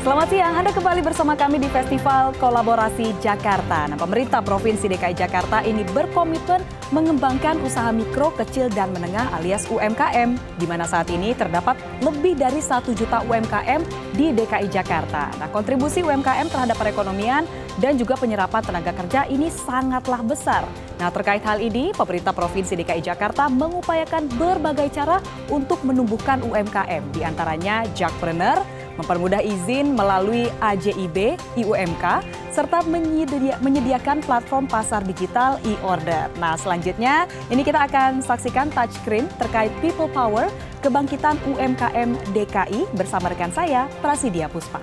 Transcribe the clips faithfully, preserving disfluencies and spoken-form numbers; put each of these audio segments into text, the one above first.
Selamat siang, Anda kembali bersama kami di Festival Kolaborasi Jakarta. Nah, pemerintah Provinsi D K I Jakarta ini berkomitmen mengembangkan usaha mikro, kecil, dan menengah alias U M K M, di mana saat ini terdapat lebih dari satu juta U M K M di D K I Jakarta. Nah, kontribusi U M K M terhadap perekonomian dan juga penyerapan tenaga kerja ini sangatlah besar. Nah, terkait hal ini, pemerintah Provinsi D K I Jakarta mengupayakan berbagai cara untuk menumbuhkan U M K M, di antaranya Jakpreneur, mempermudah izin melalui A J I B, I U M K, serta menyedia, menyediakan platform pasar digital e-order. Nah, selanjutnya ini kita akan saksikan touchscreen terkait People Power, kebangkitan U M K M D K I bersama rekan saya, Prasidya Puspa.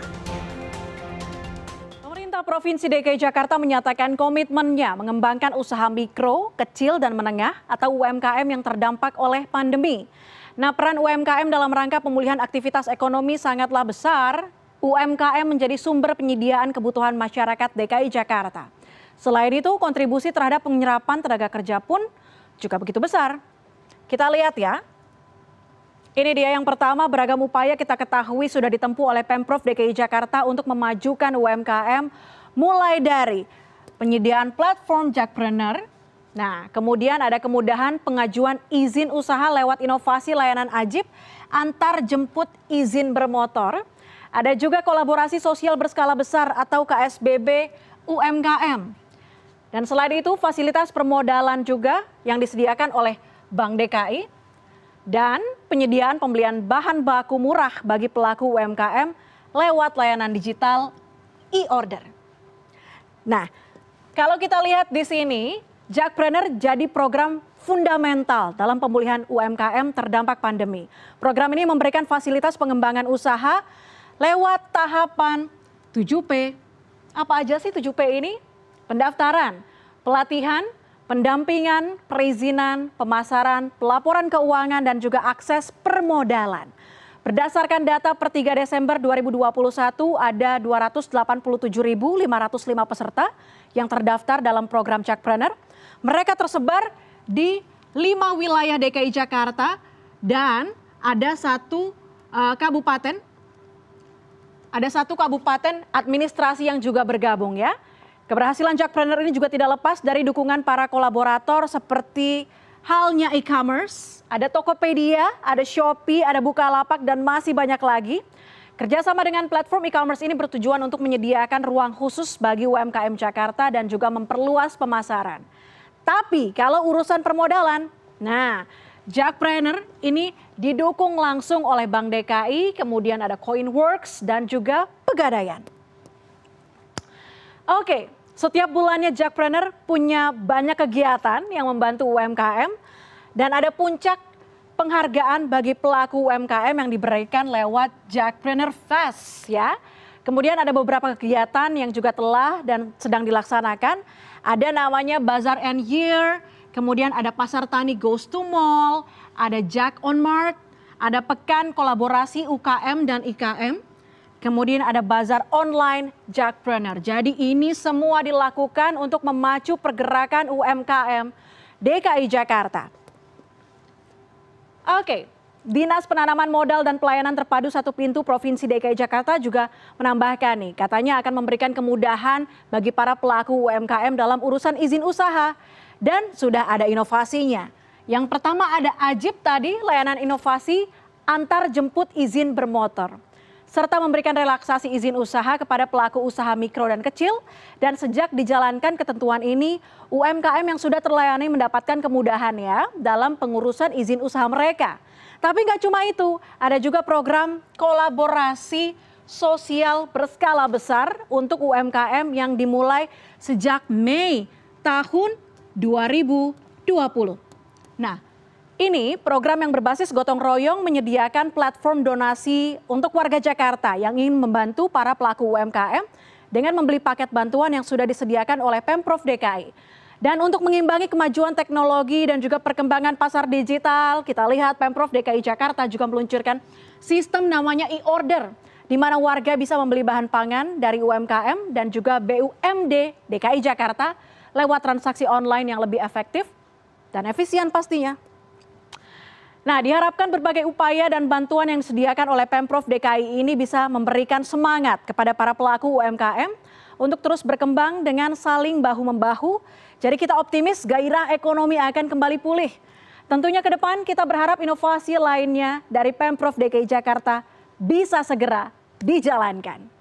Pemerintah Provinsi D K I Jakarta menyatakan komitmennya mengembangkan usaha mikro, kecil, dan menengah atau U M K M yang terdampak oleh pandemi. Nah, peran U M K M dalam rangka pemulihan aktivitas ekonomi sangatlah besar. U M K M menjadi sumber penyediaan kebutuhan masyarakat D K I Jakarta. Selain itu, kontribusi terhadap penyerapan tenaga kerja pun juga begitu besar. Kita lihat ya. Ini dia yang pertama, beragam upaya kita ketahui sudah ditempuh oleh Pemprov D K I Jakarta untuk memajukan U M K M, mulai dari penyediaan platform Jakpreneur. Nah, kemudian ada kemudahan pengajuan izin usaha lewat inovasi layanan Ajib antar jemput izin bermotor. Ada juga kolaborasi sosial berskala besar atau K S B B U M K M. Dan selain itu fasilitas permodalan juga yang disediakan oleh Bank D K I dan penyediaan pembelian bahan baku murah bagi pelaku U M K M lewat layanan digital e-order. Nah, kalau kita lihat di sini, Jakpreneur jadi program fundamental dalam pemulihan U M K M terdampak pandemi. Program ini memberikan fasilitas pengembangan usaha lewat tahapan tujuh P. Apa aja sih tujuh P ini? Pendaftaran, pelatihan, pendampingan, perizinan, pemasaran, pelaporan keuangan, dan juga akses permodalan. Berdasarkan data per tiga Desember dua ribu dua puluh satu, ada dua ratus delapan puluh tujuh ribu lima ratus lima peserta yang terdaftar dalam program Jakpreneur. Mereka tersebar di lima wilayah D K I Jakarta dan ada satu uh, kabupaten, ada satu kabupaten administrasi yang juga bergabung ya. Keberhasilan Jakpreneur ini juga tidak lepas dari dukungan para kolaborator seperti halnya e-commerce, ada Tokopedia, ada Shopee, ada Bukalapak, dan masih banyak lagi. Kerjasama dengan platform e-commerce ini bertujuan untuk menyediakan ruang khusus bagi U M K M Jakarta dan juga memperluas pemasaran. Tapi kalau urusan permodalan, nah Jakpreneur ini didukung langsung oleh Bank D K I, kemudian ada Coinworks dan juga Pegadaian. Oke, setiap bulannya Jakpreneur punya banyak kegiatan yang membantu U M K M dan ada puncak penghargaan bagi pelaku U M K M yang diberikan lewat Jakpreneur Fest ya. Kemudian ada beberapa kegiatan yang juga telah dan sedang dilaksanakan. Ada namanya Bazar End Year, kemudian ada Pasar Tani Goes to Mall, ada Jak on Mart, ada Pekan Kolaborasi U K M dan I K M, kemudian ada Bazar Online Jakpreneur. Jadi ini semua dilakukan untuk memacu pergerakan U M K M D K I Jakarta. Oke. Dinas Penanaman Modal dan Pelayanan Terpadu Satu Pintu Provinsi D K I Jakarta juga menambahkan nih, katanya akan memberikan kemudahan bagi para pelaku U M K M dalam urusan izin usaha dan sudah ada inovasinya. Yang pertama ada Ajib tadi, layanan inovasi antar jemput izin bermotor, serta memberikan relaksasi izin usaha kepada pelaku usaha mikro dan kecil. Dan sejak dijalankan ketentuan ini, U M K M yang sudah terlayani mendapatkan kemudahan ya dalam pengurusan izin usaha mereka. Tapi nggak cuma itu, ada juga program kolaborasi sosial berskala besar untuk U M K M yang dimulai sejak Mei tahun dua ribu dua puluh. Nah, ini program yang berbasis gotong royong menyediakan platform donasi untuk warga Jakarta yang ingin membantu para pelaku U M K M dengan membeli paket bantuan yang sudah disediakan oleh Pemprov D K I. Dan untuk mengimbangi kemajuan teknologi dan juga perkembangan pasar digital, kita lihat Pemprov D K I Jakarta juga meluncurkan sistem namanya e-order, di mana warga bisa membeli bahan pangan dari U M K M dan juga B U M D D K I Jakarta lewat transaksi online yang lebih efektif dan efisien pastinya. Nah, diharapkan berbagai upaya dan bantuan yang disediakan oleh Pemprov D K I ini bisa memberikan semangat kepada para pelaku U M K M untuk terus berkembang dengan saling bahu-membahu. Jadi kita optimis gairah ekonomi akan kembali pulih. Tentunya ke depan kita berharap inovasi lainnya dari Pemprov D K I Jakarta bisa segera dijalankan.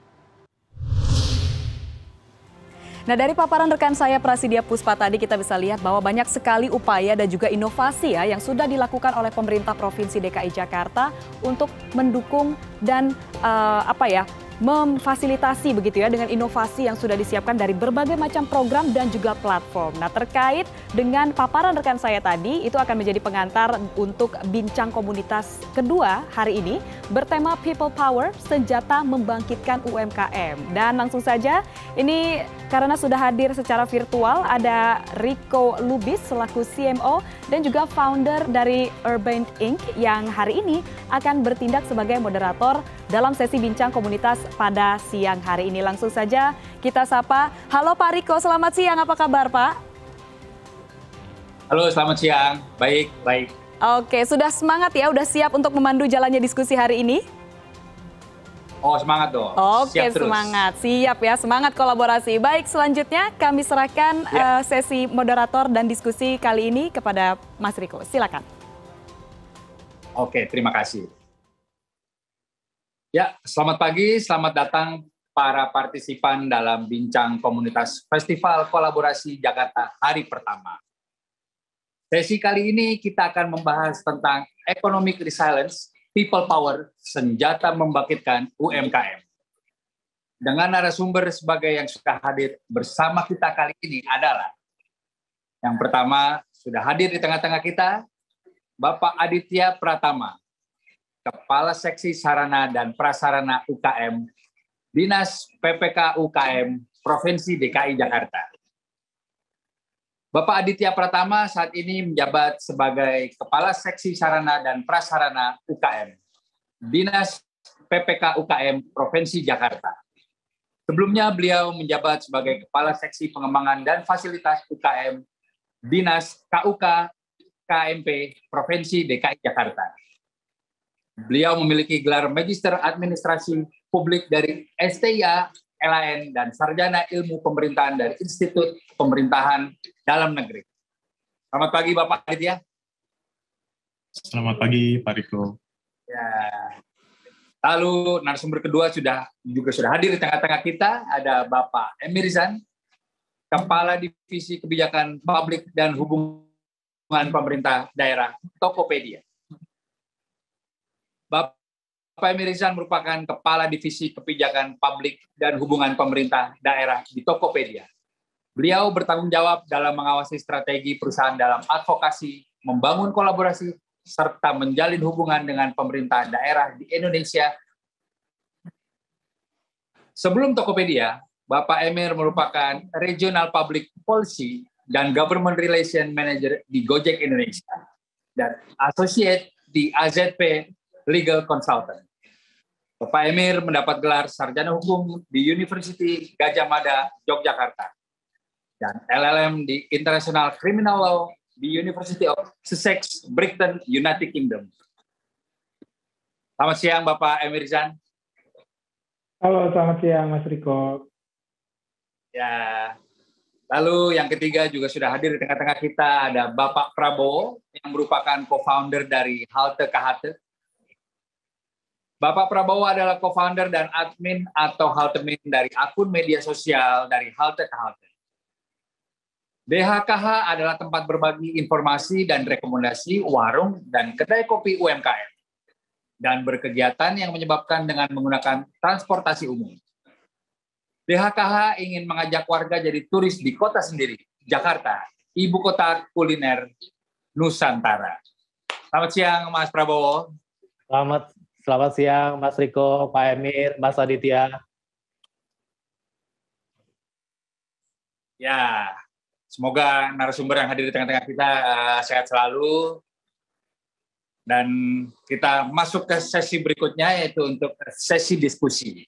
Nah, dari paparan rekan saya Prasidya Puspa tadi kita bisa lihat bahwa banyak sekali upaya dan juga inovasi ya yang sudah dilakukan oleh pemerintah Provinsi D K I Jakarta untuk mendukung dan uh, apa ya memfasilitasi begitu ya dengan inovasi yang sudah disiapkan dari berbagai macam program dan juga platform. Nah, terkait dengan paparan rekan saya tadi itu akan menjadi pengantar untuk bincang komunitas kedua hari ini bertema People Power, senjata membangkitkan U M K M. Dan langsung saja ini karena sudah hadir secara virtual ada Rico Lubis selaku C M O dan juga founder dari Urban Incorporated yang hari ini akan bertindak sebagai moderator dalam sesi bincang komunitas pada siang hari ini. Langsung saja kita sapa. Halo Pak Rico, selamat siang. Apa kabar Pak? Halo, selamat siang. Baik, baik. Oke, sudah semangat ya? Udah siap untuk memandu jalannya diskusi hari ini? Oh, semangat dong. Oke, siap terus. Semangat. Siap ya, semangat kolaborasi. Baik, selanjutnya kami serahkan ya. uh, sesi moderator dan diskusi kali ini kepada Mas Rico. Silakan. Oke, terima kasih. Ya, selamat pagi, selamat datang para partisipan dalam bincang komunitas Festival Kolaborasi Jakarta hari pertama. Sesi kali ini kita akan membahas tentang Economic Resilience, People Power, senjata membangkitkan U M K M. Dengan narasumber sebagai yang sudah hadir bersama kita kali ini adalah yang pertama sudah hadir di tengah-tengah kita, Bapak Aditya Pratama, Kepala Seksi Sarana dan Prasarana U K M, Dinas P P K U K M, Provinsi D K I Jakarta. Bapak Aditya Pratama saat ini menjabat sebagai Kepala Seksi Sarana dan Prasarana U K M, Dinas P P K U K M, Provinsi Jakarta. Sebelumnya beliau menjabat sebagai Kepala Seksi Pengembangan dan Fasilitas U K M, Dinas K U K K M P, Provinsi D K I Jakarta. Beliau memiliki gelar Magister Administrasi Publik dari S T I A, L A N, dan Sarjana Ilmu Pemerintahan dari Institut Pemerintahan Dalam Negeri. Selamat pagi Bapak Aditya. Selamat pagi Pak Riko. Ya. Lalu narasumber kedua sudah juga sudah hadir di tengah-tengah kita, ada Bapak Emirzan, Kepala Divisi Kebijakan Publik dan Hubungan Pemerintah Daerah Tokopedia. Bapak Emirzan merupakan Kepala Divisi Kebijakan Publik dan Hubungan Pemerintah Daerah di Tokopedia. Beliau bertanggung jawab dalam mengawasi strategi perusahaan dalam advokasi, membangun kolaborasi, serta menjalin hubungan dengan pemerintah daerah di Indonesia. Sebelum Tokopedia, Bapak Emir merupakan Regional Public Policy dan Government Relation Manager di Gojek Indonesia dan Associate di A Z P Legal Consultant. Bapak Emir mendapat gelar Sarjana Hukum di University Gadjah Mada, Yogyakarta, dan L L M di International Criminal Law di University of Sussex, Brighton, United Kingdom. Selamat siang Bapak Emirzan. Halo, selamat siang Mas Riko. Ya, lalu yang ketiga juga sudah hadir di tengah-tengah kita ada Bapak Prabowo yang merupakan co-founder dari Halte K H T. Bapak Prabowo adalah co-founder dan admin atau haltemin dari akun media sosial dari Halte K H T. D H K H adalah tempat berbagi informasi dan rekomendasi warung dan kedai kopi U M K M dan berkegiatan yang menyebabkan dengan menggunakan transportasi umum. D H K H ingin mengajak warga jadi turis di kota sendiri, Jakarta, ibu kota kuliner Nusantara. Selamat siang Mas Prabowo. Selamat Selamat siang Mas Riko, Pak Emir, Mas Aditya. Ya, semoga narasumber yang hadir di tengah-tengah kita uh, sehat selalu. Dan kita masuk ke sesi berikutnya yaitu untuk sesi diskusi.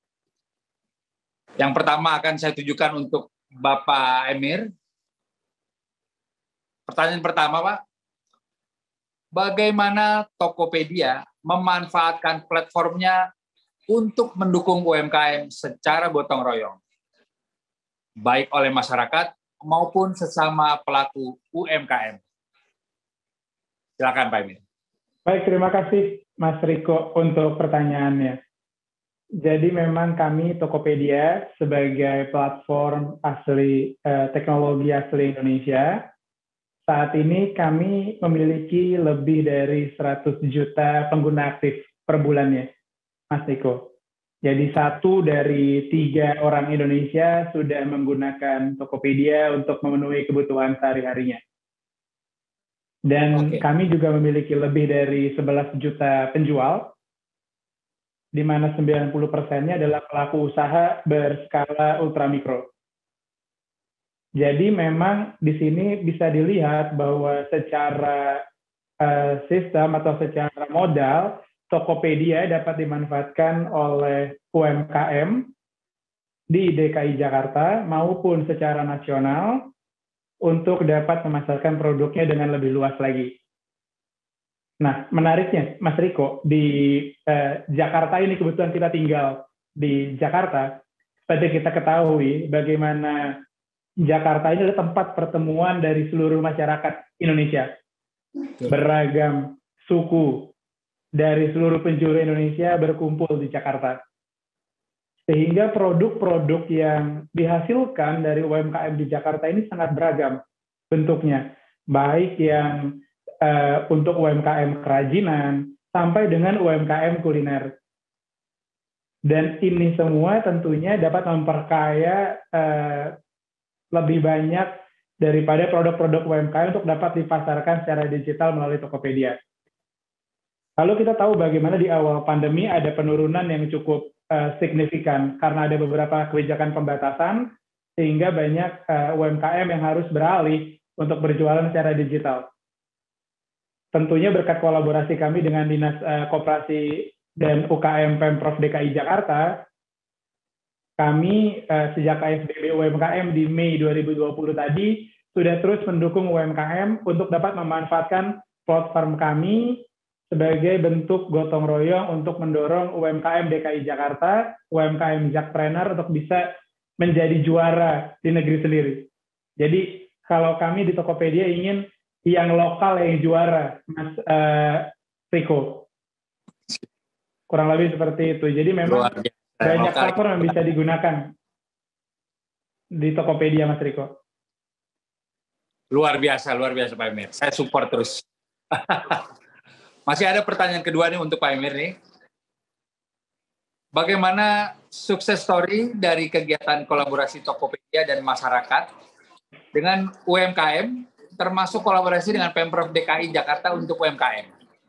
Yang pertama akan saya tujukan untuk Bapak Emir. Pertanyaan pertama Pak, bagaimana Tokopedia memanfaatkan platformnya untuk mendukung U M K M secara gotong royong, baik oleh masyarakat maupun sesama pelaku U M K M. Silakan Pak Emir. Baik, terima kasih Mas Riko untuk pertanyaannya. Jadi memang kami Tokopedia sebagai platform asli eh, teknologi asli Indonesia, saat ini kami memiliki lebih dari seratus juta pengguna aktif per bulannya, Mas Riko. Jadi satu dari tiga orang Indonesia sudah menggunakan Tokopedia untuk memenuhi kebutuhan sehari-harinya. Dan Oke. kami juga memiliki lebih dari sebelas juta penjual, di mana sembilan puluh persennya adalah pelaku usaha berskala ultramikro. Jadi memang di sini bisa dilihat bahwa secara uh, sistem atau secara modal, Tokopedia dapat dimanfaatkan oleh U M K M di D K I Jakarta maupun secara nasional untuk dapat memasarkan produknya dengan lebih luas lagi. Nah, menariknya, Mas Riko, di eh, Jakarta ini kebetulan kita tinggal di Jakarta, seperti kita ketahui bagaimana Jakarta ini adalah tempat pertemuan dari seluruh masyarakat Indonesia. Beragam suku dari seluruh penjuru Indonesia berkumpul di Jakarta. Sehingga produk-produk yang dihasilkan dari U M K M di Jakarta ini sangat beragam bentuknya. Baik yang Uh, untuk U M K M kerajinan, sampai dengan U M K M kuliner. Dan ini semua tentunya dapat memperkaya uh, lebih banyak daripada produk-produk U M K M untuk dapat dipasarkan secara digital melalui Tokopedia. Lalu kita tahu bagaimana di awal pandemi ada penurunan yang cukup uh, signifikan karena ada beberapa kebijakan pembatasan, sehingga banyak uh, U M K M yang harus beralih untuk berjualan secara digital. Tentunya berkat kolaborasi kami dengan Dinas uh, Koperasi dan U K M Pemprov D K I Jakarta, kami uh, sejak P S B B U M K M di Mei dua ribu dua puluh tadi sudah terus mendukung U M K M untuk dapat memanfaatkan platform kami sebagai bentuk gotong royong untuk mendorong U M K M D K I Jakarta, U M K M Jakpreneur untuk bisa menjadi juara di negeri sendiri. Jadi kalau kami di Tokopedia ingin yang lokal yang juara, Mas uh, Riko. Kurang lebih seperti itu. Jadi memang banyak platform yang bisa digunakan di Tokopedia, Mas Riko. Luar biasa, luar biasa Pak Emir. Saya support terus. Masih ada pertanyaan kedua nih untuk Pak Emir nih. Bagaimana sukses story dari kegiatan kolaborasi Tokopedia dan masyarakat dengan U M K M, termasuk kolaborasi dengan Pemprov D K I Jakarta untuk U M K M?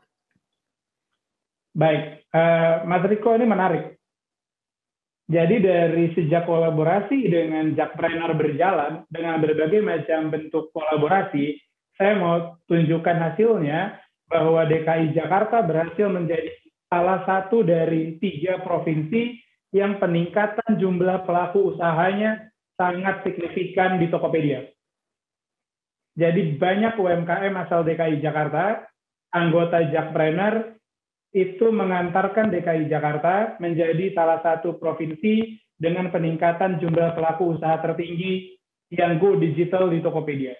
Baik, uh, Mas Riko, ini menarik. Jadi dari sejak kolaborasi dengan Jakpreneur berjalan, dengan berbagai macam bentuk kolaborasi, saya mau tunjukkan hasilnya bahwa D K I Jakarta berhasil menjadi salah satu dari tiga provinsi yang peningkatan jumlah pelaku usahanya sangat signifikan di Tokopedia. Jadi banyak U M K M asal D K I Jakarta, anggota Jakpreneur, itu mengantarkan D K I Jakarta menjadi salah satu provinsi dengan peningkatan jumlah pelaku usaha tertinggi yang go digital di Tokopedia.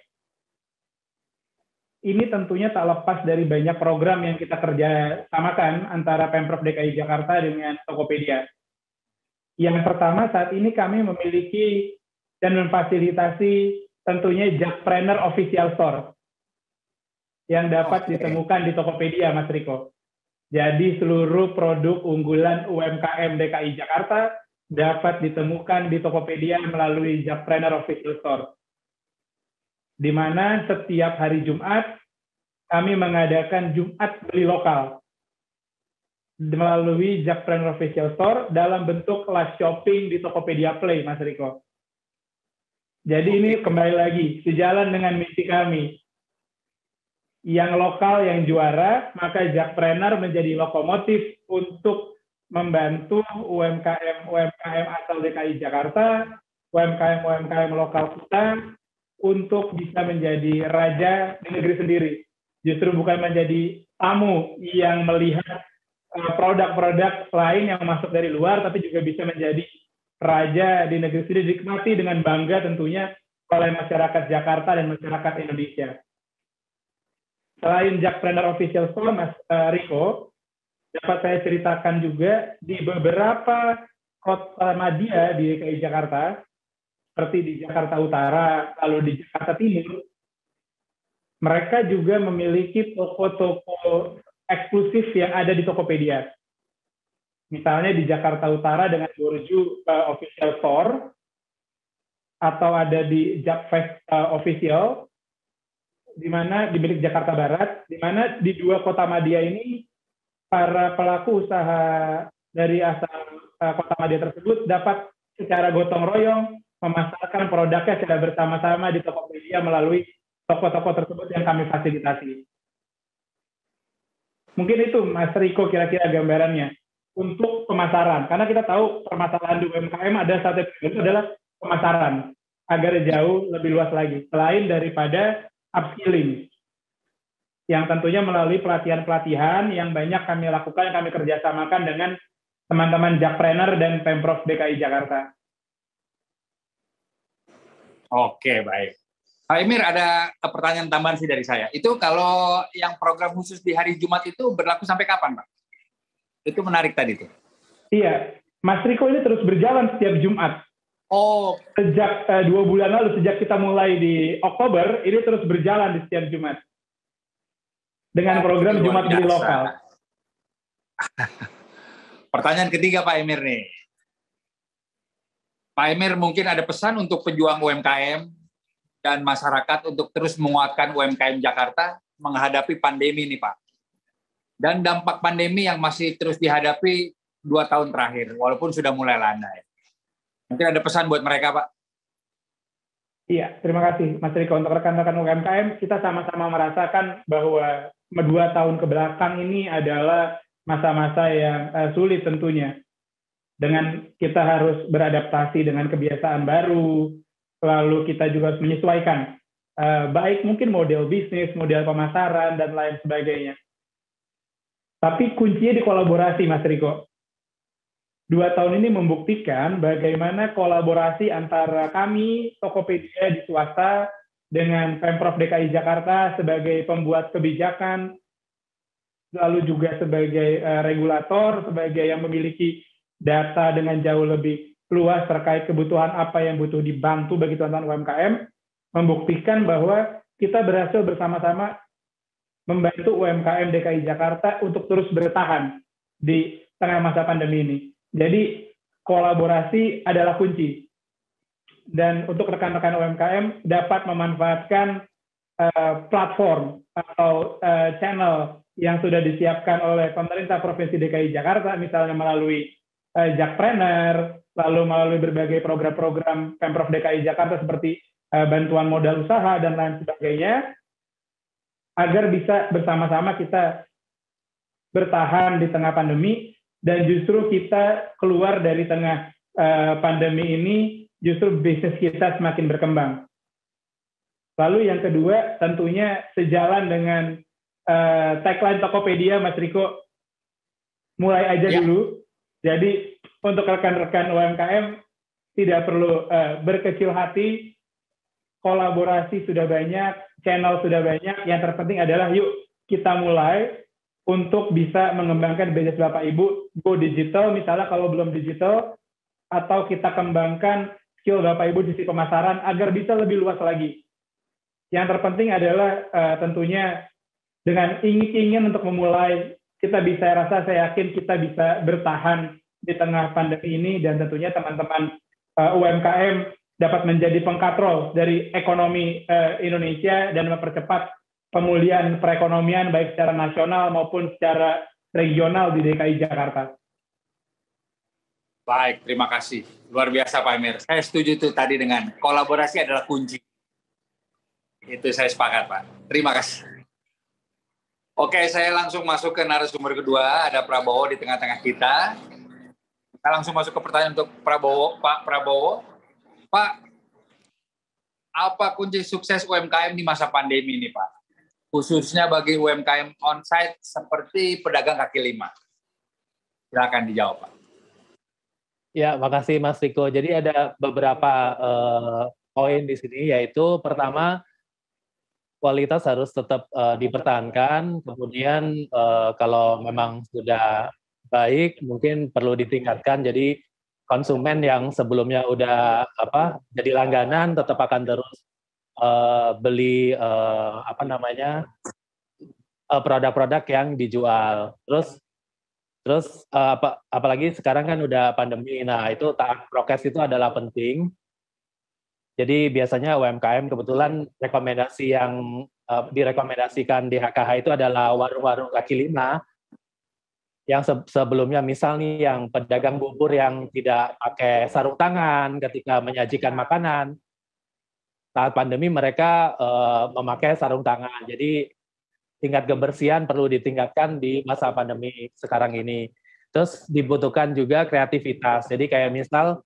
Ini tentunya tak lepas dari banyak program yang kita kerjasamakan antara Pemprov D K I Jakarta dengan Tokopedia. Yang pertama, saat ini kami memiliki dan memfasilitasi tentunya Jakpreneur Official Store yang dapat okay. ditemukan di Tokopedia, Mas Riko. Jadi seluruh produk unggulan U M K M D K I Jakarta dapat ditemukan di Tokopedia melalui Jakpreneur Official Store. Di mana setiap hari Jumat kami mengadakan Jumat beli lokal melalui Jakpreneur Official Store dalam bentuk live shopping di Tokopedia Play, Mas Riko. Jadi ini kembali lagi sejalan dengan misi kami. Yang lokal yang juara, maka Jakpreneur menjadi lokomotif untuk membantu U M K M U M K M asal D K I Jakarta, U M K M U M K M lokal kita untuk bisa menjadi raja di negeri sendiri. justru bukan menjadi tamu yang melihat produk-produk lain yang masuk dari luar, tapi juga bisa menjadi raja di negeri sendiri, dinikmati dengan bangga tentunya oleh masyarakat Jakarta dan masyarakat Indonesia. Selain Jakpreneur Official Store, Mas uh, Riko, dapat saya ceritakan juga di beberapa kota madya di D K I Jakarta, seperti di Jakarta Utara, lalu di Jakarta Timur, mereka juga memiliki toko-toko eksklusif yang ada di Tokopedia. Misalnya di Jakarta Utara dengan Borju uh, Official Store, atau ada di Jakfest uh, Official, di mana di milik Jakarta Barat, di mana di dua kota madya ini para pelaku usaha dari asal uh, kota madya tersebut dapat secara gotong royong memasarkan produknya secara bersama-sama di Tokopedia melalui toko-toko tersebut yang kami fasilitasi. Mungkin itu Mas Riko kira-kira gambarannya untuk pemasaran, karena kita tahu permasalahan di U M K M ada satu itu adalah pemasaran agar jauh lebih luas lagi, selain daripada upskilling yang tentunya melalui pelatihan-pelatihan yang banyak kami lakukan, yang kami kerjasamakan dengan teman-teman Jakpreneur dan Pemprov D K I Jakarta. Oke, baik. Pak Emir, ada pertanyaan tambahan sih dari saya. Itu kalau yang program khusus di hari Jumat itu berlaku sampai kapan, Pak? Itu menarik tadi tuh. Iya, Mas Riko ini terus berjalan setiap Jumat. Oh. Sejak uh, dua bulan lalu, sejak kita mulai di Oktober, ini terus berjalan di setiap Jumat. Dengan program oh, Jumat Beli Lokal. Pertanyaan ketiga Pak Emir nih. Pak Emir, mungkin ada pesan untuk pejuang U M K M dan masyarakat untuk terus menguatkan U M K M Jakarta menghadapi pandemi nih Pak. Dan dampak pandemi yang masih terus dihadapi dua tahun terakhir, walaupun sudah mulai landai. Mungkin ada pesan buat mereka, Pak? Iya, terima kasih Mas Riko. Untuk rekan-rekan U M K M, kita sama-sama merasakan bahwa dua tahun kebelakang ini adalah masa-masa yang uh, sulit tentunya. Dengan kita harus beradaptasi dengan kebiasaan baru, lalu kita juga harus menyesuaikan, uh, baik mungkin model bisnis, model pemasaran, dan lain sebagainya. Tapi kuncinya di kolaborasi, Mas Riko. Dua tahun ini membuktikan bagaimana kolaborasi antara kami, Tokopedia di swasta, dengan Pemprov D K I Jakarta sebagai pembuat kebijakan, lalu juga sebagai uh, regulator, sebagai yang memiliki data dengan jauh lebih luas terkait kebutuhan apa yang butuh dibantu bagi teman-teman U M K M, membuktikan bahwa kita berhasil bersama-sama membantu U M K M D K I Jakarta untuk terus bertahan di tengah masa pandemi ini. Jadi kolaborasi adalah kunci. Dan untuk rekan-rekan U M K M dapat memanfaatkan uh, platform atau uh, channel yang sudah disiapkan oleh pemerintah Provinsi D K I Jakarta, misalnya melalui uh, Jakpreneur, lalu melalui berbagai program-program Pemprov D K I Jakarta seperti uh, bantuan modal usaha dan lain sebagainya, agar bisa bersama-sama kita bertahan di tengah pandemi. Dan justru kita keluar dari tengah uh, pandemi ini, justru bisnis kita semakin berkembang. Lalu yang kedua, tentunya sejalan dengan uh, tagline Tokopedia, Mas Riko, mulai aja ya. Dulu. Jadi untuk rekan-rekan U M K M, tidak perlu uh, berkecil hati, kolaborasi sudah banyak, channel sudah banyak, yang terpenting adalah yuk kita mulai untuk bisa mengembangkan bisnis Bapak Ibu, go digital misalnya kalau belum digital, atau kita kembangkan skill Bapak Ibu di sisi pemasaran agar bisa lebih luas lagi. Yang terpenting adalah uh, tentunya dengan ingin-ingin untuk memulai, kita bisa rasa saya yakin kita bisa bertahan di tengah pandemi ini, dan tentunya teman-teman uh, U M K M dapat menjadi pengkatrol dari ekonomi uh, Indonesia dan mempercepat pemulihan perekonomian baik secara nasional maupun secara regional di D K I Jakarta. Baik, terima kasih. Luar biasa Pak Emir. Saya setuju tuh tadi dengan kolaborasi adalah kunci. Itu saya sepakat Pak. Terima kasih. Oke, saya langsung masuk ke narasumber kedua. Ada Prabowo di tengah-tengah kita. Kita langsung masuk ke pertanyaan untuk Prabowo. Pak Prabowo, Pak, apa kunci sukses U M K M di masa pandemi ini Pak? khususnya bagi U M K M onsite seperti pedagang kaki lima? Silakan dijawab, Pak. Ya, makasih Mas Riko. Jadi ada beberapa uh, poin di sini, yaitu pertama, kualitas harus tetap uh, dipertahankan. Kemudian uh, kalau memang sudah baik, mungkin perlu ditingkatkan. Jadi konsumen yang sebelumnya udah apa jadi langganan tetap akan terus uh, beli uh, apa namanya uh, produk-produk yang dijual. Terus terus uh, apa apalagi sekarang kan udah pandemi. Nah, itu taat prokes itu adalah penting. Jadi biasanya U M K M kebetulan rekomendasi yang uh, direkomendasikan di H K H itu adalah warung-warung kaki lima yang se sebelumnya misal nih yang pedagang bubur yang tidak pakai sarung tangan ketika menyajikan makanan. Saat pandemi mereka uh, memakai sarung tangan. Jadi tingkat kebersihan perlu ditingkatkan di masa pandemi sekarang ini. Terus dibutuhkan juga kreativitas. Jadi kayak misal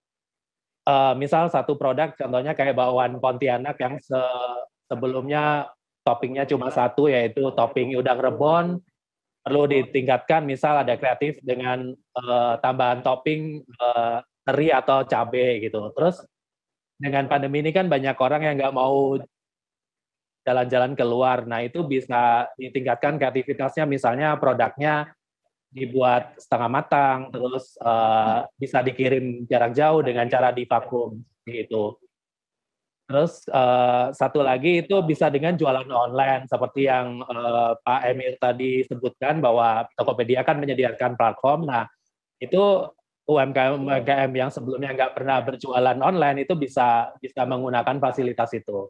Uh, misal satu produk, contohnya kayak bakwan Pontianak yang se sebelumnya toppingnya cuma satu, yaitu topping udang rebon, perlu ditingkatkan, misal ada kreatif dengan uh, tambahan topping uh, teri atau cabai gitu. Terus dengan pandemi ini kan banyak orang yang nggak mau jalan-jalan keluar, nah itu bisa ditingkatkan kreativitasnya, misalnya produknya dibuat setengah matang, terus uh, bisa dikirim jarak jauh dengan cara divakum gitu. Terus uh, satu lagi itu bisa dengan jualan online seperti yang uh, Pak Emir tadi sebutkan bahwa Tokopedia kan menyediakan platform. Nah itu U M K M U M K M yang sebelumnya nggak pernah berjualan online itu bisa bisa menggunakan fasilitas itu.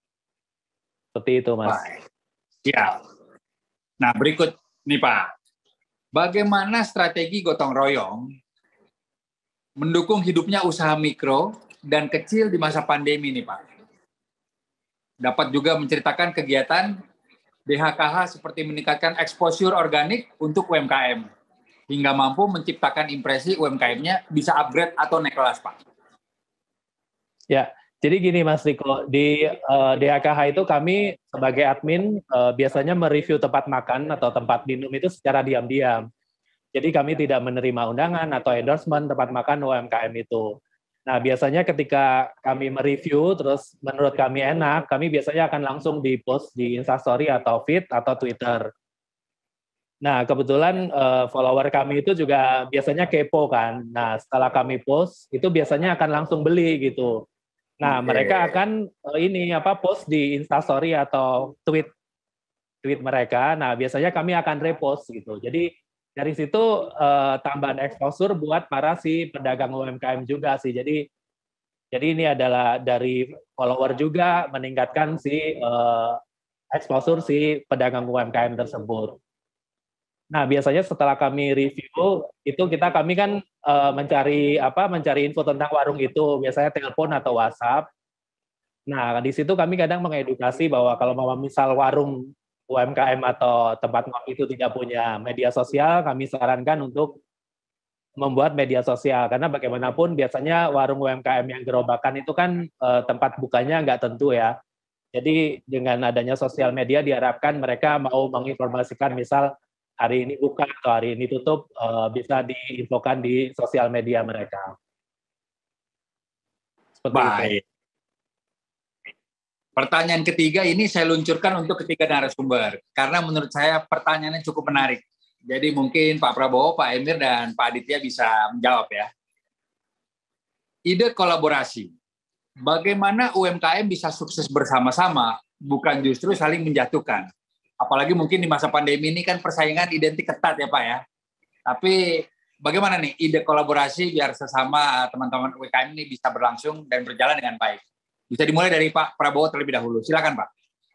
Seperti itu, Mas. Baik. Siap. Nah berikut nih Pak. Bagaimana strategi gotong royong mendukung hidupnya usaha mikro dan kecil di masa pandemi nih Pak? Dapat juga menceritakan kegiatan D H K H seperti meningkatkan exposure organik untuk U M K M, hingga mampu menciptakan impresi U M K M-nya bisa upgrade atau naik kelas Pak. Ya, jadi gini Mas Riko, di uh, D H K H itu kami sebagai admin uh, biasanya mereview tempat makan atau tempat minum itu secara diam-diam. Jadi kami tidak menerima undangan atau endorsement tempat makan U M K M itu. Nah biasanya ketika kami mereview, terus menurut kami enak, kami biasanya akan langsung di-post di Instastory atau feed atau Twitter. Nah kebetulan uh, follower kami itu juga biasanya kepo kan. Nah setelah kami post, itu biasanya akan langsung beli gitu. Nah, okay. Mereka akan uh, ini apa post di Instastory atau tweet tweet mereka. Nah, biasanya kami akan repost gitu. Jadi dari situ uh, tambahan exposure buat para si pedagang U M K M juga sih. Jadi jadi ini adalah dari follower juga meningkatkan si uh, exposure si pedagang U M K M tersebut. Nah, biasanya setelah kami review itu kita kami kan uh, mencari apa mencari info tentang warung itu, biasanya telepon atau WhatsApp. Nah, di situ kami kadang mengedukasi bahwa kalau mau misal warung U M K M atau tempat ngopi itu tidak punya media sosial, kami sarankan untuk membuat media sosial, karena bagaimanapun biasanya warung U M K M yang gerobakan itu kan uh, tempat bukanya nggak tentu ya. Jadi dengan adanya sosial media diharapkan mereka mau menginformasikan misal hari ini buka atau hari ini tutup, uh, bisa diinfokan di sosial media mereka. Seperti Baik. itu. Pertanyaan ketiga ini saya luncurkan untuk ketiga narasumber, karena menurut saya pertanyaannya cukup menarik. Jadi mungkin Pak Prabowo, Pak Emir, dan Pak Aditya bisa menjawab ya. Ide kolaborasi. Bagaimana U M K M bisa sukses bersama-sama, bukan justru saling menjatuhkan? Apalagi mungkin di masa pandemi ini kan persaingan identik ketat ya Pak ya. Tapi bagaimana nih ide kolaborasi biar sesama teman-teman U M K M ini bisa berlangsung dan berjalan dengan baik? Bisa dimulai dari Pak Prabowo terlebih dahulu. Silakan Pak.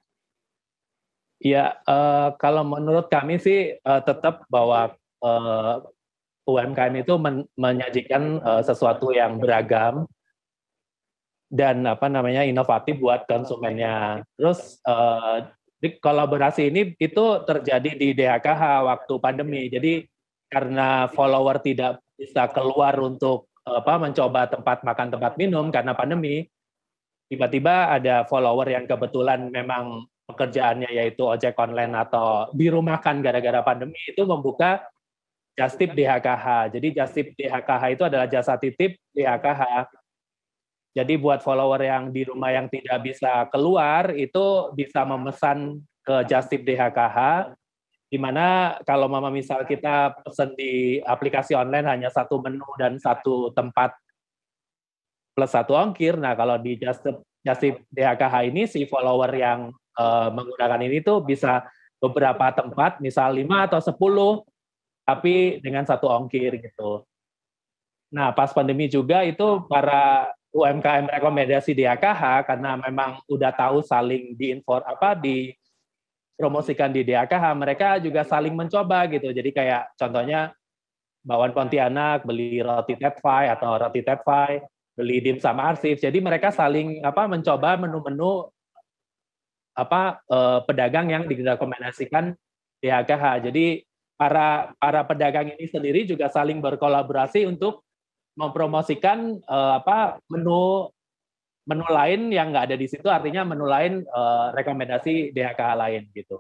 Ya, uh, kalau menurut kami sih uh, tetap bahwa uh, U M K M itu men menyajikan uh, sesuatu yang beragam dan apa namanya inovatif buat konsumennya. Terus uh, kolaborasi ini itu terjadi di D H K H waktu pandemi. Jadi karena follower tidak bisa keluar untuk apa mencoba tempat makan, tempat minum karena pandemi, tiba-tiba ada follower yang kebetulan memang pekerjaannya yaitu ojek online atau dirumahkan gara-gara pandemi itu membuka Justip D H K H. Jadi Justip D H K H itu adalah jasa titip D H K H. Jadi buat follower yang di rumah yang tidak bisa keluar itu bisa memesan ke Justip D H K H, di mana kalau mama misal kita pesan di aplikasi online hanya satu menu dan satu tempat plus satu ongkir. Nah kalau di Justip, Justip D H K H ini si follower yang uh, menggunakan ini tuh bisa beberapa tempat, misal lima atau sepuluh, tapi dengan satu ongkir gitu. Nah pas pandemi juga itu para U M K M rekomendasi D H K H karena memang udah tahu saling diinfor apa dipromosikan di D H K H, mereka juga saling mencoba gitu. Jadi kayak contohnya Bakwan Pontianak beli roti Tetfai atau roti Tetfai, beli dimsum arsif. Jadi mereka saling apa mencoba menu-menu apa eh, pedagang yang direkomendasikan D H K H. Jadi para para pedagang ini sendiri juga saling berkolaborasi untuk mempromosikan uh, apa menu menu lain yang nggak ada di situ, artinya menu lain uh, rekomendasi D H K H lain gitu.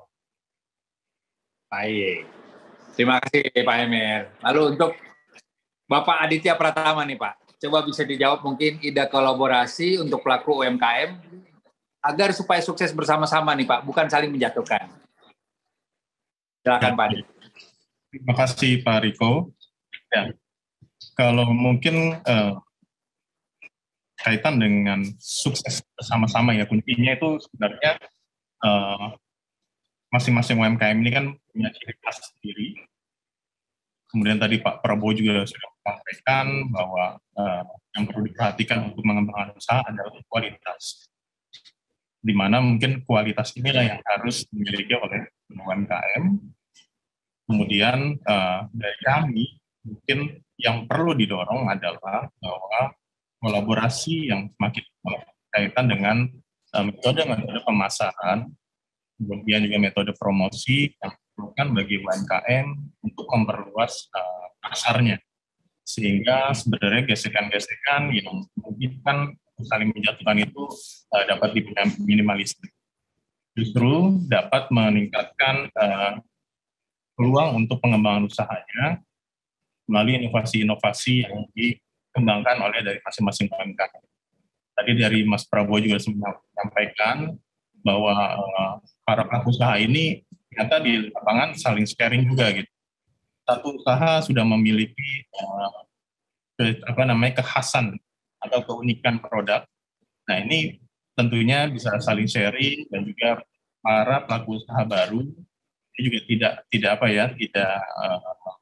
Baik, terima kasih Pak Emir. Lalu untuk Bapak Aditya Pratama nih Pak, coba bisa dijawab mungkin ide kolaborasi untuk pelaku U M K M agar supaya sukses bersama-sama nih Pak, bukan saling menjatuhkan. Silakan Pak Aditya. Terima kasih Pak Riko. Ya. Kalau mungkin eh, kaitan dengan sukses bersama-sama ya, kuncinya itu sebenarnya eh, masing-masing U M K M ini kan punya ciri khas sendiri. Kemudian tadi Pak Prabowo juga sudah menyampaikan bahwa eh, yang perlu diperhatikan untuk mengembangkan usaha adalah kualitas. Di mana mungkin kualitas inilah yang harus dimiliki oleh U M K M. Kemudian eh, dari kami mungkin yang perlu didorong adalah bahwa kolaborasi yang semakin berkaitan dengan metode-metode uh, pemasaran, kemudian juga metode promosi yang diperlukan bagi U M K M untuk memperluas uh, pasarnya. Sehingga sebenarnya gesekan-gesekan yang mungkin kan saling menjatuhkan itu uh, dapat diminimalisir. Justru dapat meningkatkan uh, peluang untuk pengembangan usahanya melalui inovasi-inovasi yang dikembangkan oleh dari masing-masing U M K M. Tadi dari Mas Prabowo juga sempat menyampaikan bahwa uh, para pelaku usaha ini ternyata di lapangan saling sharing juga gitu. Satu usaha sudah memiliki uh, ke, apa namanya kekhasan atau keunikan produk. Nah ini tentunya bisa saling sharing dan juga para pelaku usaha baru ini juga tidak tidak apa ya tidak uh,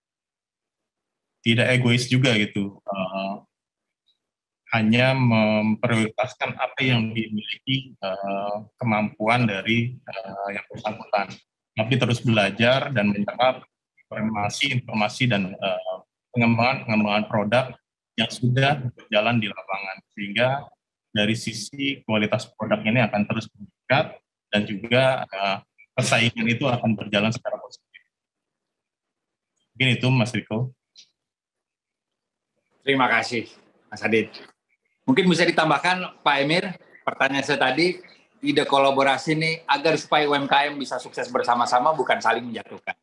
tidak egois juga gitu, uh, hanya memprioritaskan apa yang dimiliki uh, kemampuan dari uh, yang bersangkutan, tapi terus belajar dan menyerap informasi-informasi dan uh, pengembangan-pengembangan produk yang sudah berjalan di lapangan, sehingga dari sisi kualitas produk ini akan terus meningkat dan juga uh, persaingan itu akan berjalan secara positif. Mungkin itu Mas Riko. Terima kasih, Mas Adit. Mungkin bisa ditambahkan, Pak Emir, pertanyaan saya tadi, ide kolaborasi ini agar supaya U M K M bisa sukses bersama-sama, bukan saling menjatuhkan.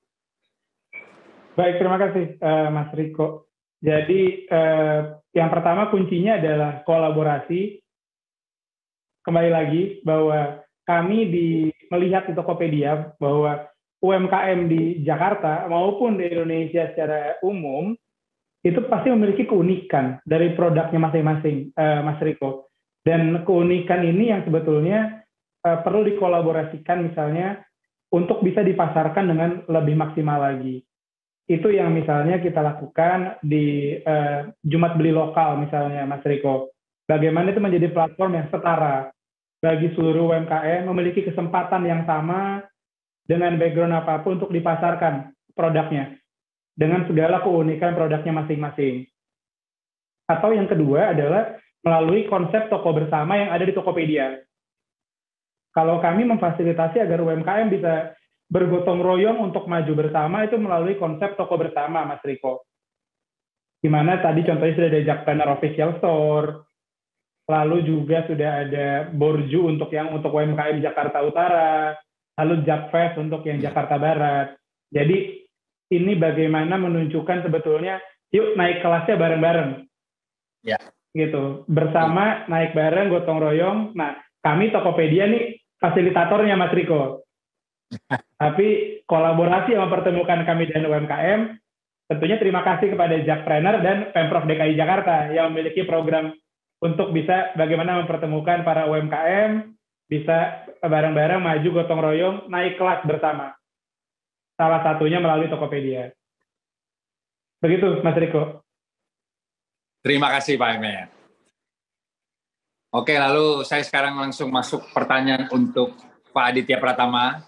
Baik, terima kasih, uh, Mas Riko. Jadi, uh, yang pertama kuncinya adalah kolaborasi. Kembali lagi, bahwa kami di melihat di Tokopedia, bahwa U M K M di Jakarta maupun di Indonesia secara umum, itu pasti memiliki keunikan dari produknya masing-masing, uh, Mas Riko. Dan keunikan ini yang sebetulnya uh, perlu dikolaborasikan misalnya untuk bisa dipasarkan dengan lebih maksimal lagi. Itu yang misalnya kita lakukan di uh, Jumat Beli Lokal misalnya, Mas Riko. Bagaimana itu menjadi platform yang setara bagi seluruh U M K M, memiliki kesempatan yang sama dengan background apapun untuk dipasarkan produknya dengan segala keunikan produknya masing-masing. Atau yang kedua adalah melalui konsep toko bersama yang ada di Tokopedia. Kalau kami memfasilitasi agar U M K M bisa bergotong royong untuk maju bersama, itu melalui konsep toko bersama, Mas Riko. Di mana tadi contohnya sudah diajak Planner Official Store, lalu juga sudah ada Borju untuk yang untuk U M K M Jakarta Utara, lalu Jakfest untuk yang Jakarta Barat. Jadi ini bagaimana menunjukkan sebetulnya yuk naik kelasnya bareng-bareng. Ya. Gitu. Bersama naik bareng gotong royong. Nah, kami Tokopedia nih fasilitatornya Mas Riko. Tapi kolaborasi yang mempertemukan kami dan U M K M, tentunya terima kasih kepada Jakpreneur dan Pemprov D K I Jakarta yang memiliki program untuk bisa bagaimana mempertemukan para U M K M, bisa bareng-bareng maju gotong royong, naik kelas bersama. Salah satunya melalui Tokopedia. Begitu, Mas Riko. Terima kasih Pak Emir. Oke, lalu saya sekarang langsung masuk pertanyaan untuk Pak Aditya Pratama.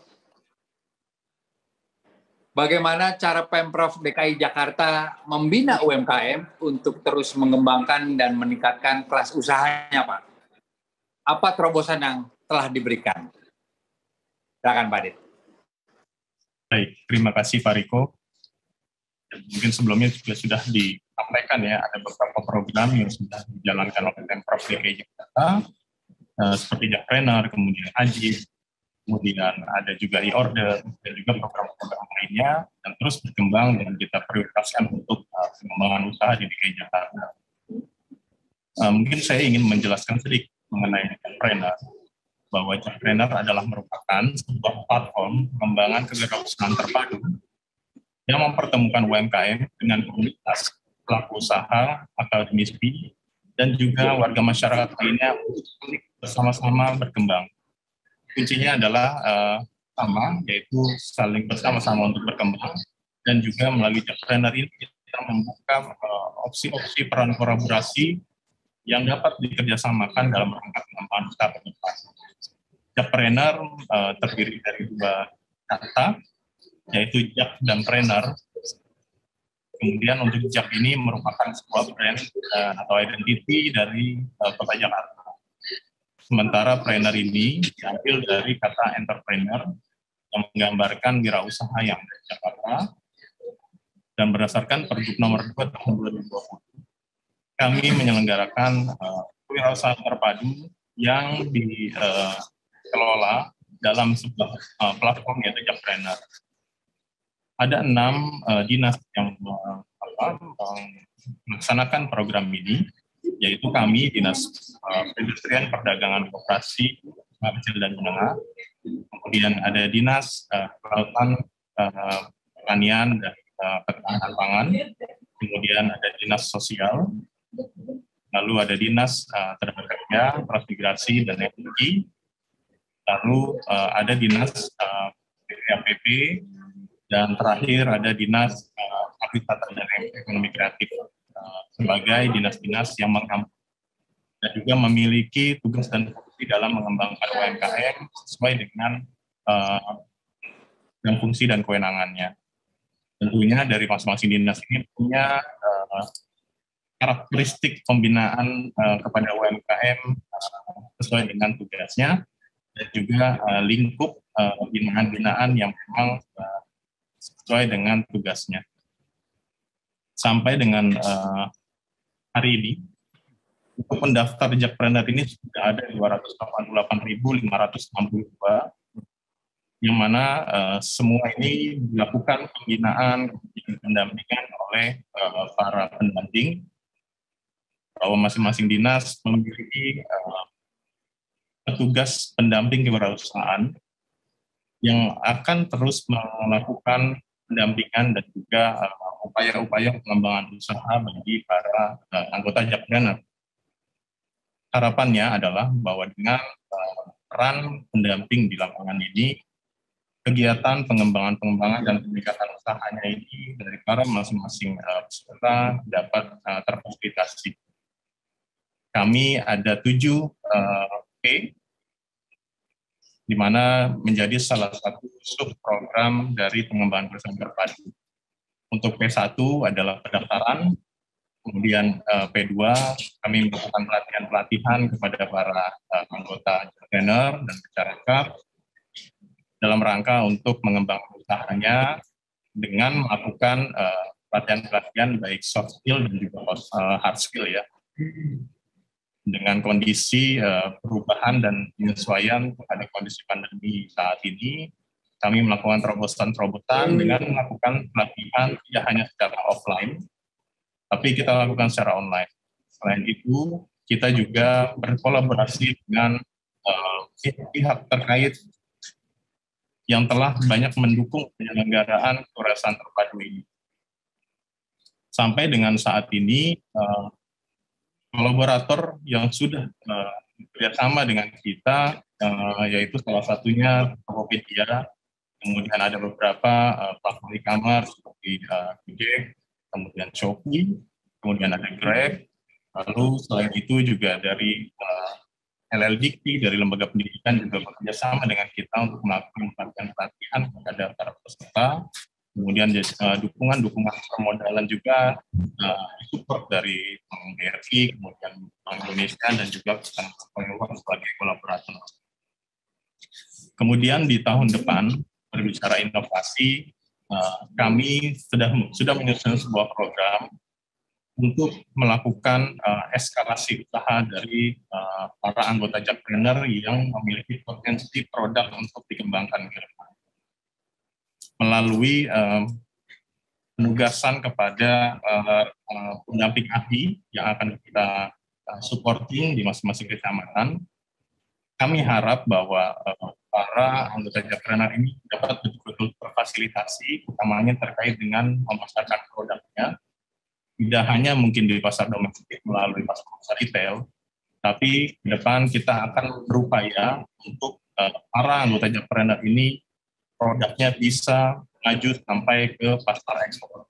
Bagaimana cara Pemprov D K I Jakarta membina U M K M untuk terus mengembangkan dan meningkatkan kelas usahanya, Pak? Apa terobosan yang telah diberikan? Silakan Pak Adit. Baik, terima kasih Pak Riko. Mungkin sebelumnya juga sudah disampaikan ya, ada beberapa program yang sudah dijalankan oleh Pemprov D K I Jakarta, eh, seperti Jakpreneur, kemudian Ajib, kemudian ada juga e-order, dan juga program-program lainnya yang terus berkembang dan kita prioritaskan untuk uh, pengembangan usaha di D K I Jakarta. Uh, mungkin saya ingin menjelaskan sedikit mengenai Jakpreneur, bahwa Jakpreneur adalah merupakan sebuah platform pengembangan kewirausahaan terpadu yang mempertemukan U M K M dengan komunitas, pelaku usaha, akademisi, dan juga warga masyarakat lainnya untuk bersama-sama berkembang. Kuncinya adalah uh, sama, yaitu saling bersama-sama untuk berkembang, dan juga melalui Jakpreneur ini kita membuka uh, opsi-opsi peran kolaborasi yang dapat dikerjasamakan dalam rangka pengembangan usaha ke depan. Jakpreneur uh, terdiri dari dua kata, yaitu Jak dan Preneur. Kemudian untuk Jak ini merupakan sebuah brand uh, atau identity dari uh, Kota Jakarta. Sementara Preneur ini diambil dari kata entrepreneur yang menggambarkan wirausaha yang ada di Jakarta. Dan berdasarkan Pergub nomor dua tahun dua ribu dua puluh, kami menyelenggarakan uh, wirausaha terpadu yang dikelola uh, dalam sebuah uh, platform yaitu Jakpreneur. Ada enam uh, dinas yang uh, apa, uh, melaksanakan program ini, yaitu kami Dinas uh, Perindustrian, Perdagangan, Koperasi, Usaha Kecil dan Menengah, kemudian ada Dinas uh, Kelautan, uh, Pertanian, dan uh, Ketahanan Pangan, kemudian ada Dinas Sosial, lalu ada Dinas uh, Tenaga Kerja, Transmigrasi, dan Energi, lalu uh, ada Dinas uh, P K P P, dan terakhir ada Dinas uh, Pariwisata dan Ekonomi Kreatif uh, sebagai dinas-dinas yang mengambil dan juga memiliki tugas dan fungsi dalam mengembangkan U M K M sesuai dengan uh, dan fungsi dan kewenangannya. Tentunya dari masing-masing dinas ini punya uh, karakteristik pembinaan uh, kepada U M K M uh, sesuai dengan tugasnya dan juga uh, lingkup uh, binaan-binaan yang memang uh, sesuai dengan tugasnya. Sampai dengan uh, hari ini, untuk pendaftar Jakpreneur ini sudah ada dua ratus delapan puluh delapan ribu lima ratus enam puluh dua, yang mana uh, semua ini dilakukan pembinaan dan pendampingan oleh uh, para pendamping, bahwa masing-masing dinas memiliki uh, petugas pendamping kewirausahaan yang akan terus melakukan pendampingan dan juga uh, upaya-upaya pengembangan usaha bagi para uh, anggota Jakpreneur. Harapannya adalah bahwa dengan uh, peran pendamping di lapangan ini, kegiatan pengembangan-pengembangan dan peningkatan usahanya ini dari para masing-masing uh, peserta dapat uh, terfasilitasi. Kami ada tujuh uh, P, di mana menjadi salah satu subprogram dari pengembangan perusahaan terpadu. Untuk P satu adalah pendaftaran, kemudian uh, P dua kami melakukan pelatihan-pelatihan kepada para uh, anggota Jakpreneur dan masyarakat dalam rangka untuk mengembangkan usahanya dengan melakukan uh, pelatihan-pelatihan baik soft skill dan juga uh, hard skill ya. dengan kondisi uh, perubahan dan penyesuaian terhadap kondisi pandemi saat ini, kami melakukan terobosan-terobosan dengan melakukan pelatihan tidak hanya secara offline, tapi kita lakukan secara online. Selain itu, kita juga berkolaborasi dengan uh, pihak terkait yang telah banyak mendukung penyelenggaraan kurasan terpadu ini. Sampai dengan saat ini, uh, kolaborator yang sudah uh, bekerjasama dengan kita, uh, yaitu salah satunya Tokopedia, kemudian ada beberapa uh, platform e-commerce seperti uh, Gojek, kemudian Shopee, kemudian ada Grab, lalu selain itu juga dari uh, L L Dikti, dari lembaga pendidikan juga bekerjasama dengan kita untuk melakukan pelatihan-pelatihan kepada para peserta. Kemudian uh, dukungan-dukungan permodalan juga uh, support dari Bank B R I, kemudian Bank Indonesia, dan juga pengelola sebagai kolaborator. Kemudian di tahun depan, berbicara inovasi, uh, kami sudah sudah menyusun sebuah program untuk melakukan uh, eskalasi usaha dari uh, para anggota Jakpreneur yang memiliki potensi produk untuk dikembangkan ke depan. Melalui uh, penugasan kepada uh, uh, pendamping ahli yang akan kita uh, supporting di masing-masing kecamatan, kami harap bahwa uh, para anggota Jakpreneur ini dapat betul-betul terfasilitasi, utamanya terkait dengan memasarkan produknya, tidak hanya mungkin di pasar domestik melalui pasar-pasar retail, tapi ke depan kita akan berupaya untuk uh, para anggota Jakpreneur ini produknya bisa maju sampai ke pasar ekspor.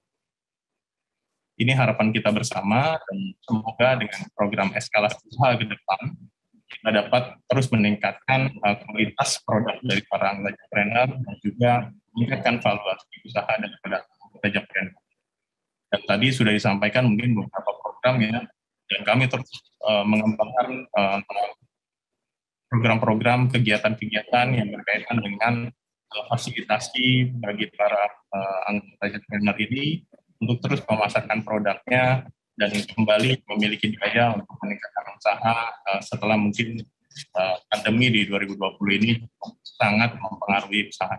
Ini harapan kita bersama, dan semoga dengan program eskalasi usaha ke depan, kita dapat terus meningkatkan uh, kualitas produk dari para anggota Jakpreneur dan juga meningkatkan valuasi usaha daripada anggota Jakpreneur. Dan tadi sudah disampaikan mungkin beberapa program ya, dan kami terus uh, mengembangkan uh, program-program kegiatan-kegiatan yang berkaitan dengan uh, fasilitasi bagi para uh, anggota Jakpreneur ini untuk terus memasarkan produknya dan kembali memiliki daya untuk meningkatkan usaha uh, setelah mungkin uh, pandemi di dua ribu dua puluh ini sangat mempengaruhi usaha.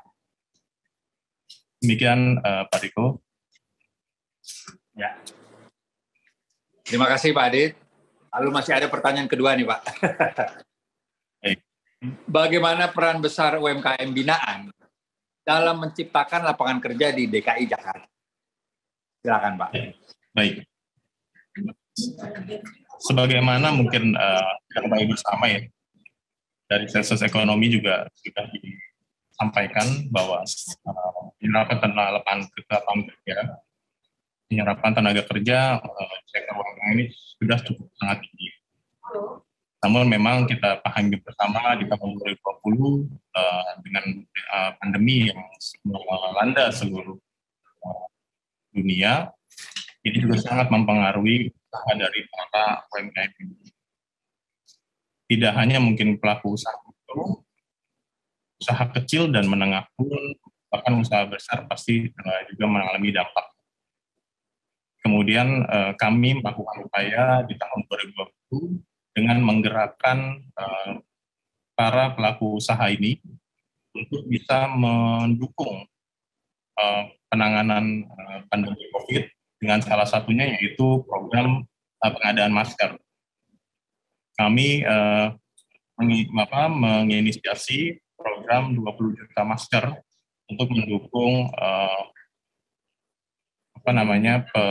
Demikian uh, Pak Riko. Ya. Terima kasih Pak Adit. Lalu masih ada pertanyaan kedua nih Pak. Bagaimana peran besar U M K M binaan dalam menciptakan lapangan kerja di D K I Jakarta? Silakan Pak. Baik. Sebagaimana mungkin uh, yang baik bersama ya, dari Sensus Ekonomi juga sudah disampaikan bahwa uh, penyerapan lapangan kerja penyerapan tenaga kerja uh, sektor U M K M ini sudah cukup sangat tinggi. Namun memang kita pahami bersama di tahun dua ribu dua puluh uh, dengan uh, pandemi yang melanda seluruh uh, dunia, ini juga sangat mempengaruhi usaha dari para U M K M ini. Tidak hanya mungkin pelaku usaha itu, usaha kecil dan menengah pun, bahkan usaha besar pasti uh, juga mengalami dampak. Kemudian eh, kami melakukan upaya di tahun dua ribu dua puluh dengan menggerakkan eh, para pelaku usaha ini untuk bisa mendukung eh, penanganan eh, pandemi COVID dengan salah satunya yaitu program eh, pengadaan masker. Kami eh, meng, apa, menginisiasi program dua puluh juta masker untuk mendukung eh, apa namanya pe,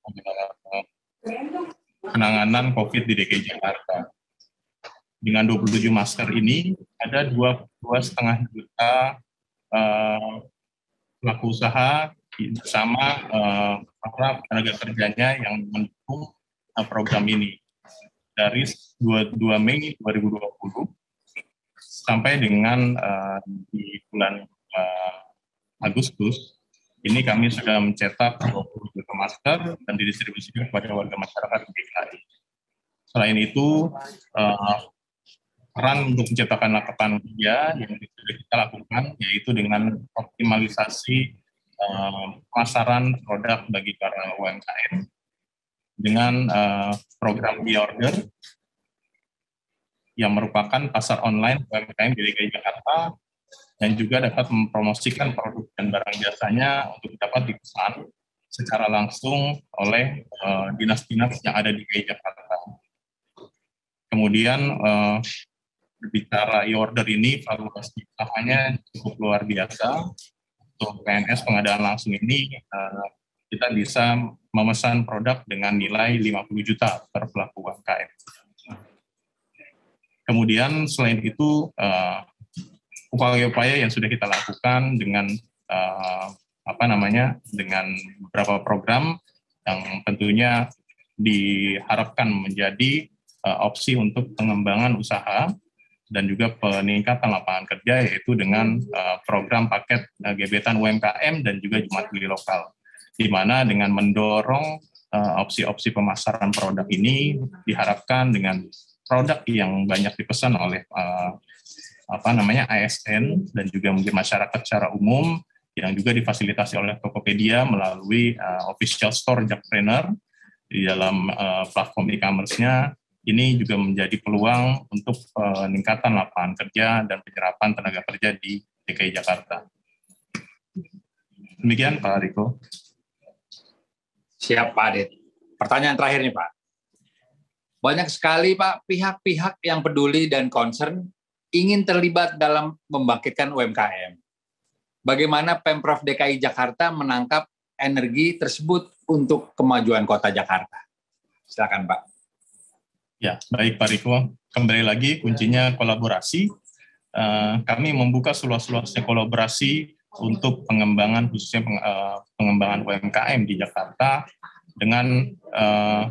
penanganan COVID di D K I Jakarta. Dengan dua puluh tujuh masker ini ada dua setengah juta uh, pelaku usaha bersama uh, para tenaga kerjanya yang mendukung uh, program ini dari dua puluh dua Mei dua ribu dua puluh sampai dengan uh, di bulan uh, Agustus. Ini kami sudah mencetak dua puluh juta masker dan didistribusikan kepada warga masyarakat di D K I. Selain itu, uh, peran untuk menciptakan lapangan kerja yang sudah kita lakukan yaitu dengan optimalisasi uh, pemasaran produk bagi para U M K M dengan uh, program e-order yang merupakan pasar online U M K M di D K I Jakarta, dan juga dapat mempromosikan produk dan barang jasanya untuk dapat dipesan secara langsung oleh uh, dinas-dinas yang ada di D K I Jakarta. Kemudian uh, berbicara e-order ini, valuasi usahanya cukup luar biasa. Untuk P N S pengadaan langsung ini, uh, kita bisa memesan produk dengan nilai lima puluh juta per pelaku U M K M. Kemudian selain itu, uh, upaya-upaya yang sudah kita lakukan dengan uh, apa namanya dengan beberapa program yang tentunya diharapkan menjadi uh, opsi untuk pengembangan usaha dan juga peningkatan lapangan kerja, yaitu dengan uh, program paket uh, gebetan U M K M dan juga jumat beli lokal, di mana dengan mendorong uh, opsi-opsi pemasaran produk ini diharapkan dengan produk yang banyak dipesan oleh uh, apa namanya A S N dan juga mungkin masyarakat secara umum yang juga difasilitasi oleh Tokopedia melalui uh, official store Jakpreneur di dalam uh, platform e-commerce-nya. Ini juga menjadi peluang untuk peningkatan uh, lapangan kerja dan penyerapan tenaga kerja di D K I Jakarta. Demikian Pak Riko. Siap Pak Adit. Pertanyaan terakhir nih Pak. Banyak sekali Pak pihak-pihak yang peduli dan concern ingin terlibat dalam membangkitkan U M K M. Bagaimana Pemprov D K I Jakarta menangkap energi tersebut untuk kemajuan kota Jakarta? Silakan Pak. Ya, baik Pak Riko. Kembali lagi kuncinya kolaborasi. Uh, kami membuka seluas-luasnya kolaborasi untuk pengembangan khususnya peng, uh, pengembangan U M K M di Jakarta dengan uh,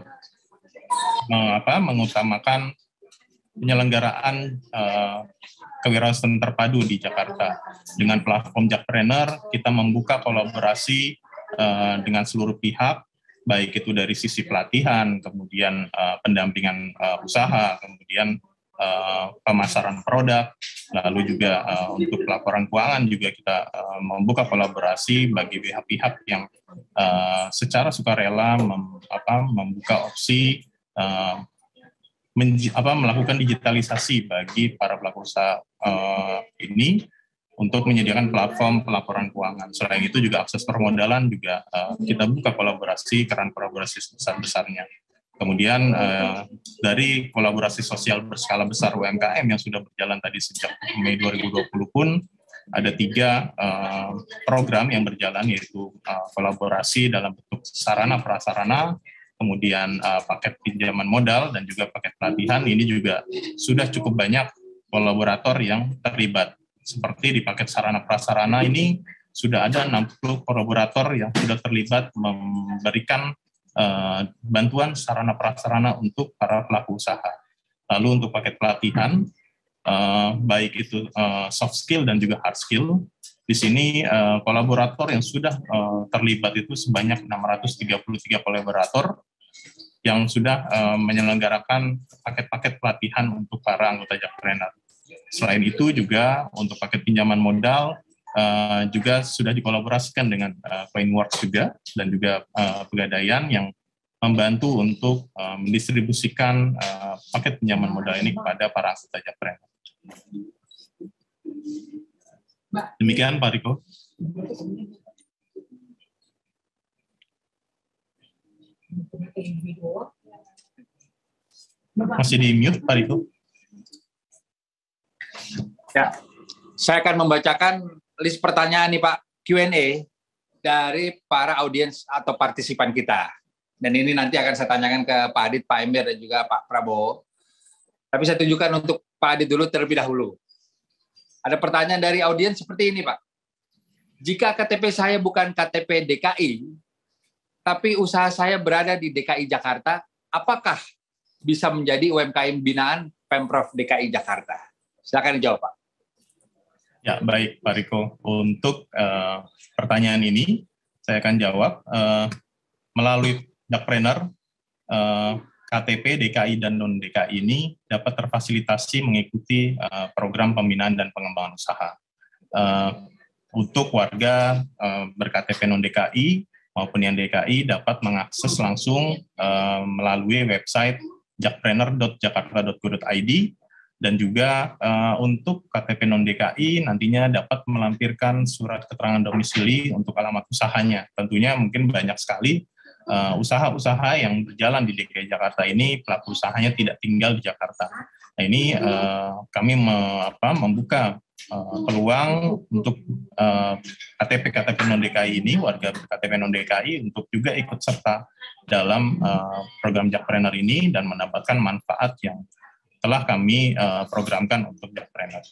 meng, apa, mengutamakan penyelenggaraan uh, kewirausahaan terpadu di Jakarta. Dengan platform Jakpreneur, kita membuka kolaborasi uh, dengan seluruh pihak, baik itu dari sisi pelatihan, kemudian uh, pendampingan uh, usaha, kemudian uh, pemasaran produk, lalu juga uh, untuk laporan keuangan juga kita uh, membuka kolaborasi bagi pihak-pihak yang uh, secara sukarela mem, apa, membuka opsi uh, Men, apa, melakukan digitalisasi bagi para pelaku usaha uh, ini untuk menyediakan platform pelaporan keuangan. Selain itu juga akses permodalan juga uh, kita buka kolaborasi, keran kolaborasi sebesar-besarnya. Kemudian uh, dari kolaborasi sosial berskala besar U M K M yang sudah berjalan tadi sejak Mei dua ribu dua puluh pun ada tiga uh, program yang berjalan, yaitu uh, kolaborasi dalam bentuk sarana prasarana, kemudian uh, paket pinjaman modal dan juga paket pelatihan. Ini juga sudah cukup banyak kolaborator yang terlibat. Seperti di paket sarana prasarana ini sudah ada enam puluh kolaborator yang sudah terlibat memberikan uh, bantuan sarana prasarana untuk para pelaku usaha. Lalu untuk paket pelatihan, uh, baik itu uh, soft skill dan juga hard skill, di sini uh, kolaborator yang sudah uh, terlibat itu sebanyak enam ratus tiga puluh tiga kolaborator yang sudah uh, menyelenggarakan paket-paket pelatihan untuk para anggota Jakpreneur. Selain itu juga untuk paket pinjaman modal uh, juga sudah dikolaborasikan dengan uh, Coinworks juga dan juga uh, Pegadaian yang membantu untuk uh, mendistribusikan uh, paket pinjaman modal ini kepada para anggota Jakpreneur. Demikian Pak Riko. Masih di mute Pak Riko. Ya, saya akan membacakan list pertanyaan nih Pak, Q and A dari para audiens atau partisipan kita. Dan ini nanti akan saya tanyakan ke Pak Adit, Pak Emir, dan juga Pak Prabowo. Tapi saya tunjukkan untuk Pak Adit dulu terlebih dahulu. Ada pertanyaan dari audiens seperti ini Pak. Jika K T P saya bukan K T P D K I, tapi usaha saya berada di D K I Jakarta, apakah bisa menjadi U M K M binaan Pemprov D K I Jakarta? Silakan dijawab, Pak. Ya, baik Pak Riko. Untuk uh, pertanyaan ini, saya akan jawab. Uh, melalui Jakpreneur, uh, K T P D K I dan non-D K I ini dapat terfasilitasi mengikuti uh, program pembinaan dan pengembangan usaha. Uh, untuk warga uh, ber-K T P non-D K I maupun yang D K I dapat mengakses langsung uh, melalui website jakpreneur dot jakarta dot go dot i d dan juga uh, untuk K T P non-D K I nantinya dapat melampirkan surat keterangan domisili untuk alamat usahanya. Tentunya mungkin banyak sekali uh, usaha-usaha yang berjalan di D K I Jakarta ini, pelaku usahanya tidak tinggal di Jakarta. Nah ini uh, kami me, apa, membuka uh, peluang untuk uh, K T P-K T P non-D K I ini, warga K T P non-D K I untuk juga ikut serta dalam uh, program Jakpreneur ini dan mendapatkan manfaat yang telah kami uh, programkan untuk Jakpreneur.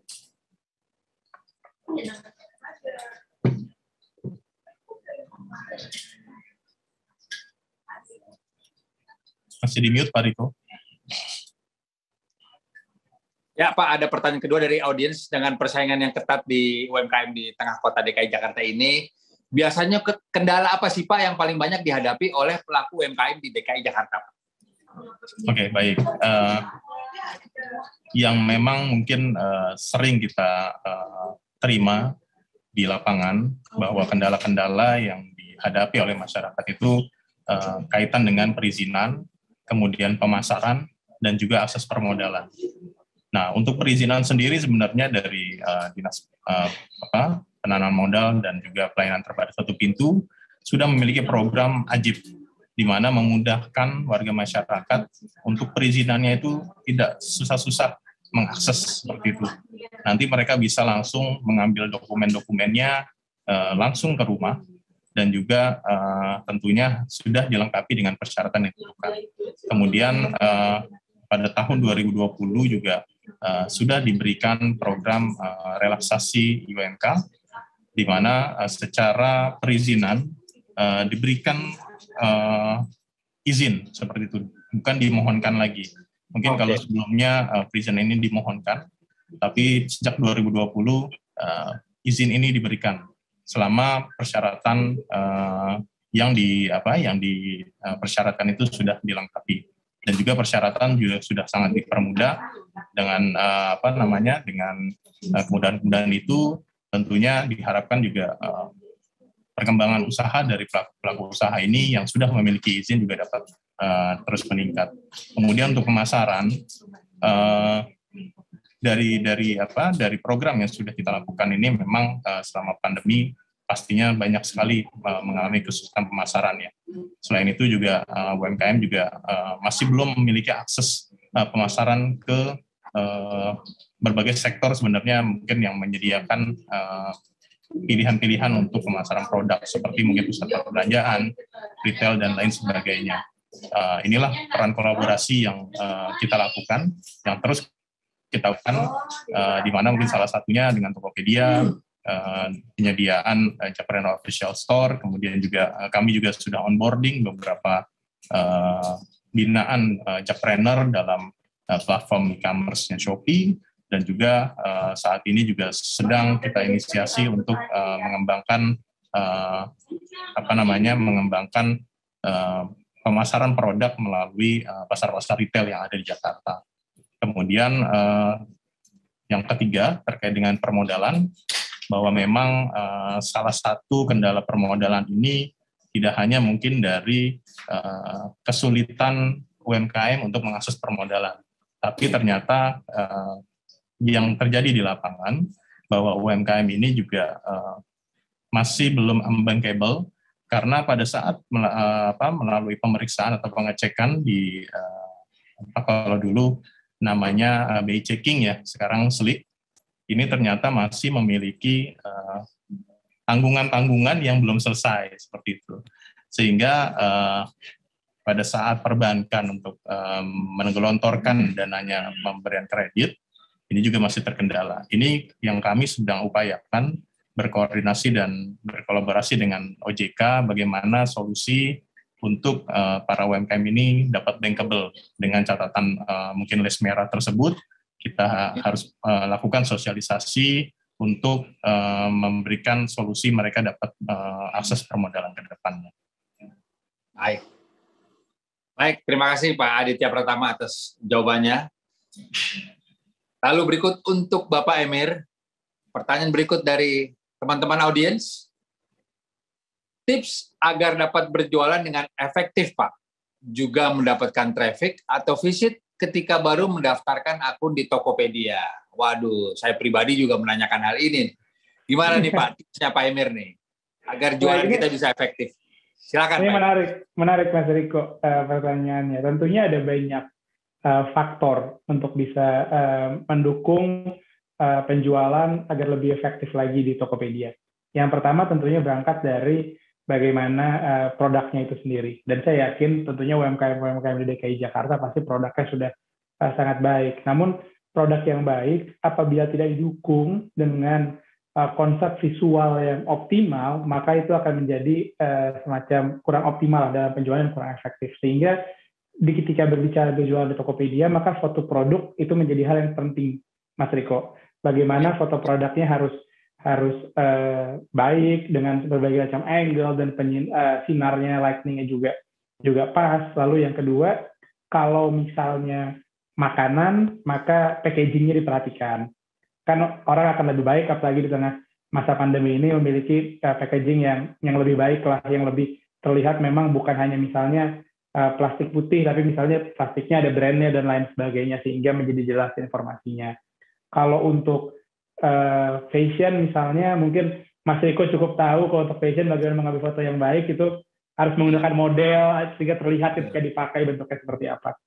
Masih di mute Pak Riko. Ya Pak, ada pertanyaan kedua dari audiens. Dengan persaingan yang ketat di U M K M di tengah kota D K I Jakarta ini, biasanya kendala apa sih Pak yang paling banyak dihadapi oleh pelaku U M K M di D K I Jakarta? Oke, okay, baik. Uh, yang memang mungkin uh, sering kita uh, terima di lapangan bahwa kendala-kendala yang dihadapi oleh masyarakat itu uh, kaitan dengan perizinan, kemudian pemasaran, dan juga akses permodalan. Nah, untuk perizinan sendiri sebenarnya dari uh, Dinas uh, apa, Penanaman Modal dan juga Pelayanan Terpadu Satu Pintu sudah memiliki program Ajib, di mana memudahkan warga masyarakat untuk perizinannya itu tidak susah-susah mengakses seperti itu. Nanti mereka bisa langsung mengambil dokumen-dokumennya uh, langsung ke rumah dan juga uh, tentunya sudah dilengkapi dengan persyaratan yang diperlukan. Kemudian uh, pada tahun dua ribu dua puluh juga uh, sudah diberikan program uh, relaksasi I U M K, di mana uh, secara perizinan uh, diberikan Uh, izin seperti itu, bukan dimohonkan lagi. Mungkin okay. Kalau sebelumnya uh, perizinan ini dimohonkan, tapi sejak dua ribu dua puluh uh, izin ini diberikan selama persyaratan uh, yang di apa yang dipersyaratkan uh, itu sudah dilengkapi, dan juga persyaratan juga sudah sangat dipermudah dengan uh, apa namanya dengan uh, kemudahan-kemudahan itu tentunya diharapkan juga uh, perkembangan usaha dari pelaku usaha ini yang sudah memiliki izin juga dapat uh, terus meningkat. Kemudian untuk pemasaran uh, dari dari apa dari program yang sudah kita lakukan ini memang uh, selama pandemi pastinya banyak sekali uh, mengalami kesulitan pemasaran ya. Selain itu juga uh, U M K M juga uh, masih belum memiliki akses uh, pemasaran ke uh, berbagai sektor sebenarnya mungkin yang menyediakan uh, pilihan-pilihan untuk pemasaran produk seperti mungkin pusat perbelanjaan, retail, dan lain sebagainya. Uh, inilah peran kolaborasi yang uh, kita lakukan, yang terus kita lakukan, uh, di mana mungkin salah satunya dengan Tokopedia, uh, penyediaan uh, Jakpreneur Official Store, kemudian juga uh, kami juga sudah onboarding beberapa uh, binaan uh, Jakpreneur dalam uh, platform e-commerce-nya Shopee, dan juga uh, saat ini juga sedang kita inisiasi untuk uh, mengembangkan uh, apa namanya mengembangkan uh, pemasaran produk melalui uh, pasar-pasar retail yang ada di Jakarta. Kemudian uh, yang ketiga terkait dengan permodalan, bahwa memang uh, salah satu kendala permodalan ini tidak hanya mungkin dari uh, kesulitan U M K M untuk mengakses permodalan, tapi ternyata uh, yang terjadi di lapangan bahwa U M K M ini juga uh, masih belum unbankable karena pada saat mel uh, apa, melalui pemeriksaan atau pengecekan di uh, apa, kalau dulu namanya uh, B I checking ya, sekarang SLIK, ini ternyata masih memiliki uh, tanggungan-tanggungan yang belum selesai seperti itu, sehingga uh, pada saat perbankan untuk um, menggelontorkan dananya pemberian kredit ini juga masih terkendala. Ini yang kami sedang upayakan berkoordinasi dan berkolaborasi dengan O J K bagaimana solusi untuk uh, para U M K M ini dapat bankable dengan catatan uh, mungkin list merah tersebut. Kita harus uh, lakukan sosialisasi untuk uh, memberikan solusi mereka dapat uh, akses permodalan ke depannya. Baik. Baik, terima kasih Pak Aditya Pratama atas jawabannya. Lalu berikut untuk Bapak Emir, pertanyaan berikut dari teman-teman audiens. Tips agar dapat berjualan dengan efektif, Pak, juga mendapatkan traffic atau visit ketika baru mendaftarkan akun di Tokopedia? Waduh, saya pribadi juga menanyakan hal ini. Gimana nih Pak, tipsnya Pak Emir nih, agar jualan ini, kita bisa efektif? Silakan Ini Pak. menarik, menarik Mas Riko uh, pertanyaannya. Tentunya ada banyak uh, faktor untuk bisa uh, mendukung uh, penjualan agar lebih efektif lagi di Tokopedia. Yang pertama tentunya berangkat dari bagaimana uh, produknya itu sendiri. Dan saya yakin tentunya U M K M-U M K M di D K I Jakarta pasti produknya sudah uh, sangat baik. Namun produk yang baik apabila tidak didukung dengan uh, konsep visual yang optimal, maka itu akan menjadi uh, semacam kurang optimal dalam penjualan dan kurang efektif. Sehingga di ketika berbicara berjualan di Tokopedia, maka foto produk itu menjadi hal yang penting, Mas Riko. Bagaimana foto produknya harus harus uh, baik dengan berbagai macam angle dan penyin, uh, sinarnya, lightingnya juga juga pas. Lalu yang kedua, kalau misalnya makanan, maka packagingnya diperhatikan. Kan orang akan lebih baik, apalagi di tengah masa pandemi ini memiliki uh, packaging yang yang lebih baik lah, yang lebih terlihat memang bukan hanya misalnya uh, plastik putih, tapi misalnya plastiknya ada brandnya dan lain sebagainya, sehingga menjadi jelas informasinya. Kalau untuk Uh, fashion misalnya, mungkin Mas Riko cukup tahu kalau untuk fashion bagaimana mengambil foto yang baik itu harus menggunakan model sehingga terlihat ketika dipakai bentuknya seperti apa.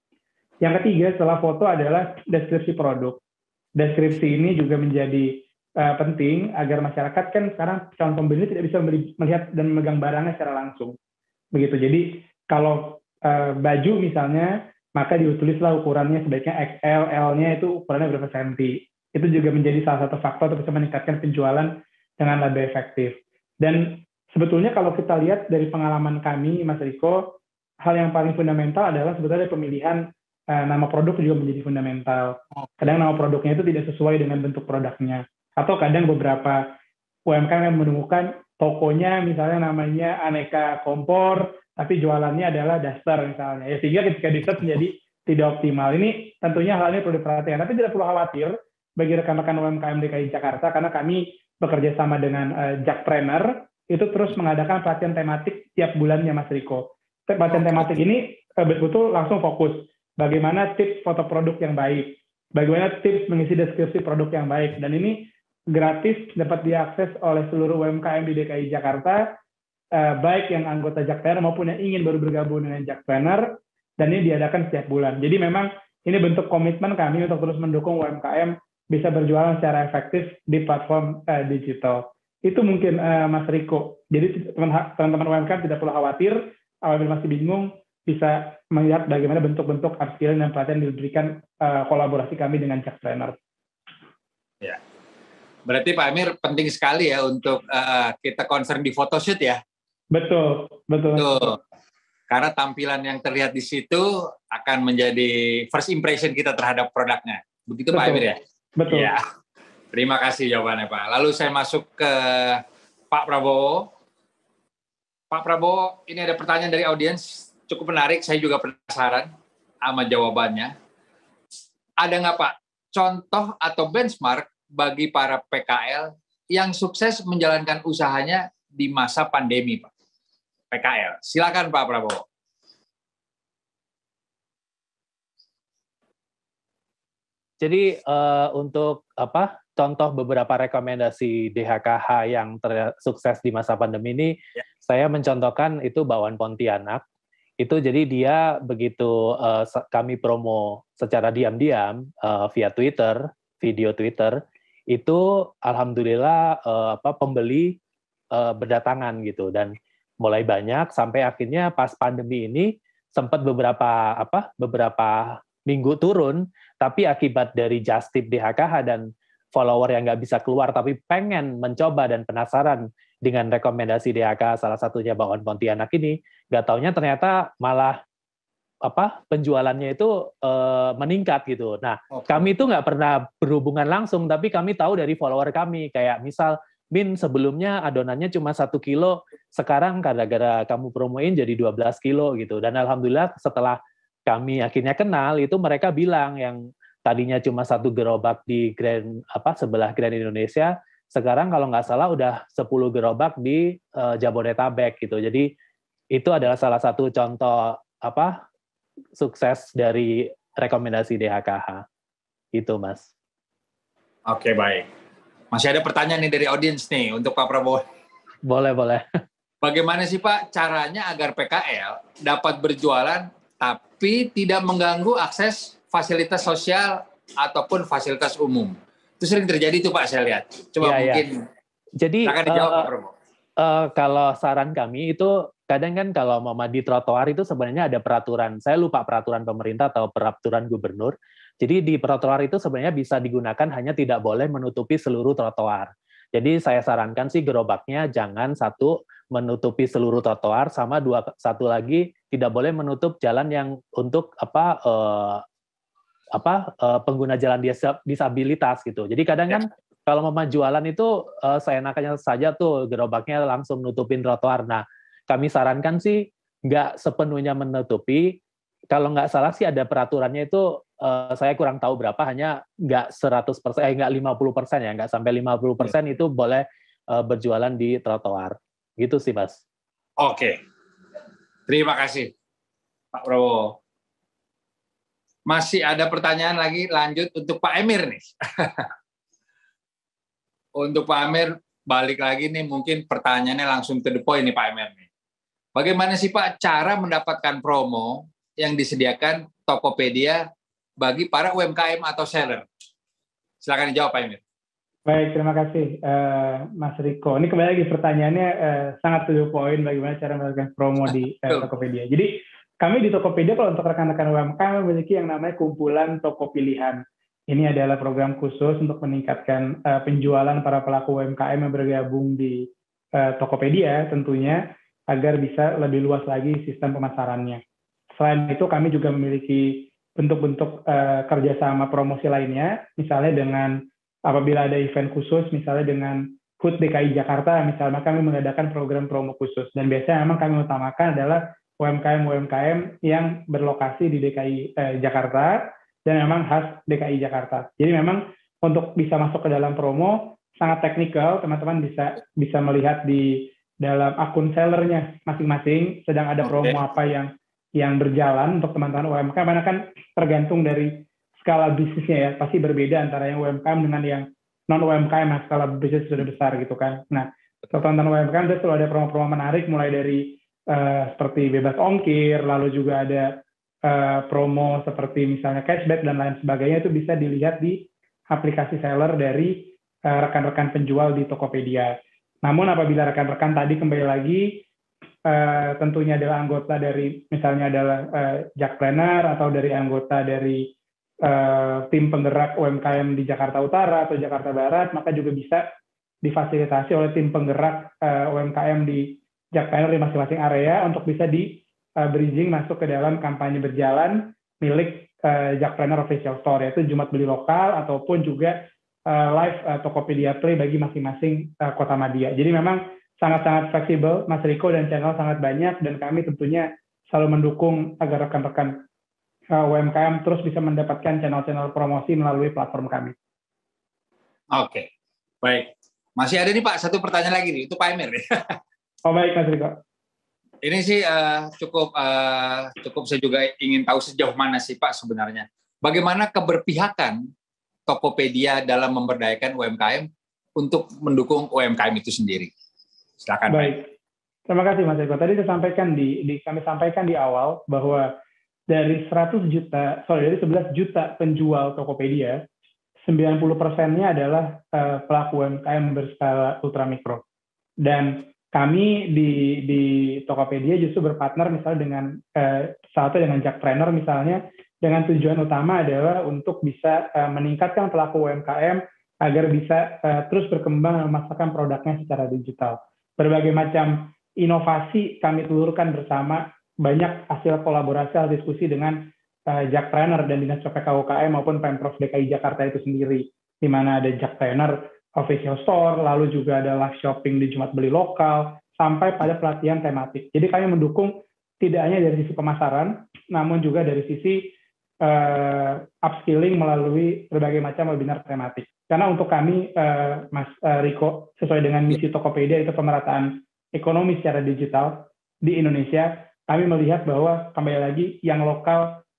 Yang ketiga setelah foto adalah deskripsi produk. Deskripsi ini juga menjadi uh, penting agar masyarakat, kan sekarang calon pembeli tidak bisa melihat dan memegang barangnya secara langsung. Begitu. Jadi kalau uh, baju misalnya, maka ditulislah ukurannya sebaiknya X L, L-nya itu ukurannya berapa senti. Itu juga menjadi salah satu faktor untuk bisa meningkatkan penjualan dengan lebih efektif. Dan sebetulnya kalau kita lihat dari pengalaman kami, Mas Riko, hal yang paling fundamental adalah sebetulnya pemilihan uh, nama produk juga menjadi fundamental. Kadang nama produknya itu tidak sesuai dengan bentuk produknya. Atau kadang beberapa U M K M yang menemukan tokonya misalnya namanya Aneka Kompor, tapi jualannya adalah daster misalnya. Ya, sehingga ketika di-search menjadi tidak optimal. Ini tentunya hal ini perlu diperhatikan. Tapi tidak perlu khawatir bagi rekan-rekan U M K M D K I Jakarta, karena kami bekerja sama dengan uh, Jakpreneur, itu terus mengadakan pelatihan tematik tiap bulannya, Mas Riko. Pelatihan tematik ini uh, betul-betul langsung fokus. Bagaimana tips foto produk yang baik, bagaimana tips mengisi deskripsi produk yang baik, dan ini gratis, dapat diakses oleh seluruh U M K M di D K I Jakarta, uh, baik yang anggota Jakpreneur maupun yang ingin baru bergabung dengan Jakpreneur, dan ini diadakan setiap bulan. Jadi memang ini bentuk komitmen kami untuk terus mendukung U M K M bisa berjualan secara efektif di platform uh, digital. Itu mungkin uh, Mas Riko. Jadi teman-teman U M K M tidak perlu khawatir, apabila masih bingung, bisa melihat bagaimana bentuk-bentuk upskilling dan pelatihan diberikan uh, kolaborasi kami dengan Jakpreneur. Ya. Berarti Pak Emir penting sekali ya untuk uh, kita concern di photoshoot ya? Betul, betul. Betul. Karena tampilan yang terlihat di situ akan menjadi first impression kita terhadap produknya. Begitu betul. Pak Emir ya? Betul. Ya, terima kasih jawabannya Pak. Lalu saya masuk ke Pak Prabowo. Pak Prabowo, ini ada pertanyaan dari audiens, cukup menarik, saya juga penasaran sama jawabannya. Ada nggak Pak contoh atau benchmark bagi para P K L yang sukses menjalankan usahanya di masa pandemi Pak? P K L, silakan Pak Prabowo. Jadi uh, untuk apa contoh beberapa rekomendasi D H K H yang sukses di masa pandemi ini, ya. Saya mencontohkan itu Bakwan Pontianak. Itu jadi dia begitu uh, kami promo secara diam-diam uh, via Twitter, video Twitter, itu alhamdulillah uh, apa pembeli uh, berdatangan gitu, dan mulai banyak sampai akhirnya pas pandemi ini sempat beberapa apa beberapa minggu turun, tapi akibat dari just tip D H K H dan follower yang nggak bisa keluar tapi pengen mencoba dan penasaran dengan rekomendasi D H K H, salah satunya Bakwan Pontianak ini, nggak taunya ternyata malah apa penjualannya itu e, meningkat gitu. Nah, okay. Kami itu nggak pernah berhubungan langsung, tapi kami tahu dari follower kami, kayak misal, Min sebelumnya adonannya cuma satu kilo, sekarang gara-gara kamu promoin jadi dua belas kilo gitu. Dan alhamdulillah setelah kami akhirnya kenal, itu mereka bilang yang tadinya cuma satu gerobak di Grand apa sebelah Grand Indonesia, sekarang kalau nggak salah udah sepuluh gerobak di uh, Jabodetabek gitu. Jadi itu adalah salah satu contoh apa sukses dari rekomendasi D H K H. Itu, Mas. Oke, baik. Masih ada pertanyaan nih dari audiens nih untuk Pak Prabowo. Boleh, boleh. Bagaimana sih Pak caranya agar P K L dapat berjualan tapi tidak mengganggu akses fasilitas sosial ataupun fasilitas umum? Itu sering terjadi tuh Pak, saya lihat. Coba Ya, mungkin ya. Jadi silakan dijawab uh, Pak Prabowo. Uh, kalau saran kami itu kadang kan kalau mau di trotoar itu sebenarnya ada peraturan. Saya lupa peraturan pemerintah atau peraturan gubernur. Jadi di trotoar itu sebenarnya bisa digunakan, hanya tidak boleh menutupi seluruh trotoar. Jadi saya sarankan sih gerobaknya jangan satu menutupi seluruh trotoar, sama dua satu lagi tidak boleh menutup jalan yang untuk apa uh, apa uh, pengguna jalan disabilitas gitu. Jadi kadang kan kalau mau jualan itu uh, seenaknya saja tuh gerobaknya langsung nutupin trotoar. Nah, kami sarankan sih nggak sepenuhnya menutupi. Kalau nggak salah sih ada peraturannya itu, uh, saya kurang tahu berapa, hanya nggak seratus persen, eh nggak lima puluh persen ya, nggak sampai lima puluh persen itu boleh uh, berjualan di trotoar. Gitu sih, Mas. Oke. Terima kasih, Pak Prabowo. Masih ada pertanyaan lagi lanjut untuk Pak Emir nih. Untuk Pak Emir, balik lagi nih, mungkin pertanyaannya langsung to the point nih Pak Emir nih. Bagaimana sih Pak cara mendapatkan promo yang disediakan Tokopedia bagi para U M K M atau seller? Silakan dijawab Pak Emir. Baik, terima kasih uh, Mas Riko. Ini kembali lagi pertanyaannya uh, sangat to the point, bagaimana cara mendapatkan promo di uh, Tokopedia. Jadi kami di Tokopedia kalau untuk rekan-rekan U M K M memiliki yang namanya kumpulan toko pilihan. Ini adalah program khusus untuk meningkatkan uh, penjualan para pelaku U M K M yang bergabung di uh, Tokopedia tentunya, agar bisa lebih luas lagi sistem pemasarannya. Selain itu kami juga memiliki bentuk-bentuk uh, kerjasama promosi lainnya, misalnya dengan apabila ada event khusus, misalnya dengan H U T D K I Jakarta, misalnya kami mengadakan program promo khusus. Dan biasanya memang kami utamakan adalah U M K M-U M K M yang berlokasi di D K I eh, Jakarta, dan memang khas D K I Jakarta. Jadi memang untuk bisa masuk ke dalam promo, sangat teknikal, teman-teman bisa bisa melihat di dalam akun sellernya masing-masing, sedang ada promo apa yang yang berjalan untuk teman-teman U M K M, karena kan tergantung dari skala bisnisnya ya, pasti berbeda antara yang U M K M dengan yang non-U M K M yang skala bisnis sudah besar gitu kan. Nah, untuk teman-teman U M K M itu selalu ada promo-promo menarik, mulai dari uh, seperti bebas ongkir, lalu juga ada uh, promo seperti misalnya cashback dan lain sebagainya, itu bisa dilihat di aplikasi seller dari uh, rekan-rekan penjual di Tokopedia. Namun apabila rekan-rekan tadi kembali lagi, uh, tentunya adalah anggota dari, misalnya adalah uh, Jakpreneur atau dari anggota dari Uh, tim penggerak U M K M di Jakarta Utara atau Jakarta Barat, maka juga bisa difasilitasi oleh tim penggerak uh, U M K M di Jakpreneur di masing-masing area untuk bisa di uh, bridging masuk ke dalam kampanye berjalan milik uh, Jakpreneur Official Store, yaitu Jumat Beli Lokal ataupun juga uh, live uh, Tokopedia Play bagi masing-masing uh, kota media. Jadi memang sangat-sangat fleksibel, Mas Riko, dan channel sangat banyak, dan kami tentunya selalu mendukung agar rekan-rekan U M K M terus bisa mendapatkan channel-channel promosi melalui platform kami. Oke, baik. Masih ada nih Pak, satu pertanyaan lagi nih, itu Pak Emir. Oh baik Mas Riko. Ini sih uh, cukup uh, cukup saya juga ingin tahu sejauh mana sih Pak sebenarnya. Bagaimana keberpihakan Tokopedia dalam memberdayakan U M K M untuk mendukung U M K M itu sendiri. Silakan. Baik. Terima kasih Mas Riko. Tadi saya sampaikan di, di kami sampaikan di awal bahwa dari seratus juta, sorry, dari sebelas juta penjual Tokopedia, sembilan puluh persennya adalah uh, pelaku U M K M berskala ultramikro. Dan kami di, di Tokopedia justru berpartner misalnya dengan uh, salah satu dengan Jakpreneur misalnya, dengan tujuan utama adalah untuk bisa uh, meningkatkan pelaku U M K M agar bisa uh, terus berkembang memasarkan produknya secara digital. Berbagai macam inovasi kami telurkan bersama, banyak hasil kolaborasi, hasil diskusi dengan uh, Jakpreneur dan Dinas P P K U K M maupun Pemprov D K I Jakarta itu sendiri, di mana ada Jakpreneur Official Store, lalu juga ada live shopping di Jumat Beli Lokal, sampai pada pelatihan tematik. Jadi kami mendukung tidak hanya dari sisi pemasaran, namun juga dari sisi uh, upskilling melalui berbagai macam webinar tematik. Karena untuk kami, uh, Mas uh, Riko, sesuai dengan misi Tokopedia itu pemerataan ekonomi secara digital di Indonesia, kami melihat bahwa kembali lagi yang lokal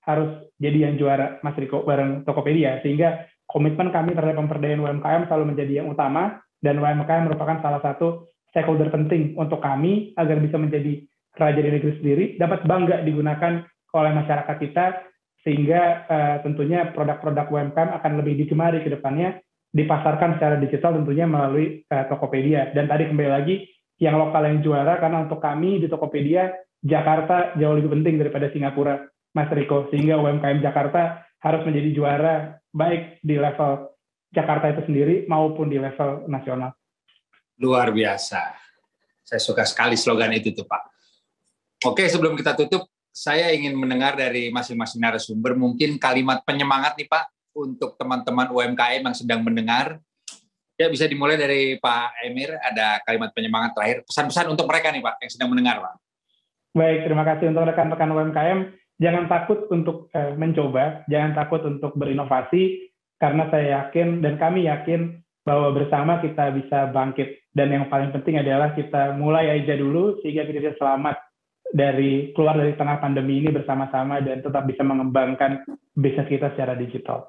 harus jadi yang juara, Mas Riko, bareng Tokopedia. Sehingga komitmen kami terhadap pemberdayaan U M K M selalu menjadi yang utama, dan U M K M merupakan salah satu stakeholder penting untuk kami agar bisa menjadi raja di negeri sendiri, dapat bangga digunakan oleh masyarakat kita, sehingga uh, tentunya produk-produk U M K M akan lebih digemari ke depannya, dipasarkan secara digital tentunya melalui uh, Tokopedia. Dan tadi kembali lagi, yang lokal yang juara, karena untuk kami di Tokopedia, Jakarta jauh lebih penting daripada Singapura, Mas Riko. Sehingga U M K M Jakarta harus menjadi juara, baik di level Jakarta itu sendiri maupun di level nasional. Luar biasa. Saya suka sekali slogan itu tuh, Pak. Oke, sebelum kita tutup, saya ingin mendengar dari masing-masing narasumber mungkin kalimat penyemangat nih, Pak, untuk teman-teman U M K M yang sedang mendengar. Ya, bisa dimulai dari Pak Emir, ada kalimat penyemangat terakhir. Pesan-pesan untuk mereka nih, Pak, yang sedang mendengar, Pak. Baik, terima kasih untuk rekan-rekan U M K M. Jangan takut untuk uh, mencoba, jangan takut untuk berinovasi, karena saya yakin dan kami yakin bahwa bersama kita bisa bangkit. Dan yang paling penting adalah kita mulai aja dulu sehingga kita bisa selamat dari keluar dari tengah pandemi ini bersama-sama dan tetap bisa mengembangkan bisnis kita secara digital.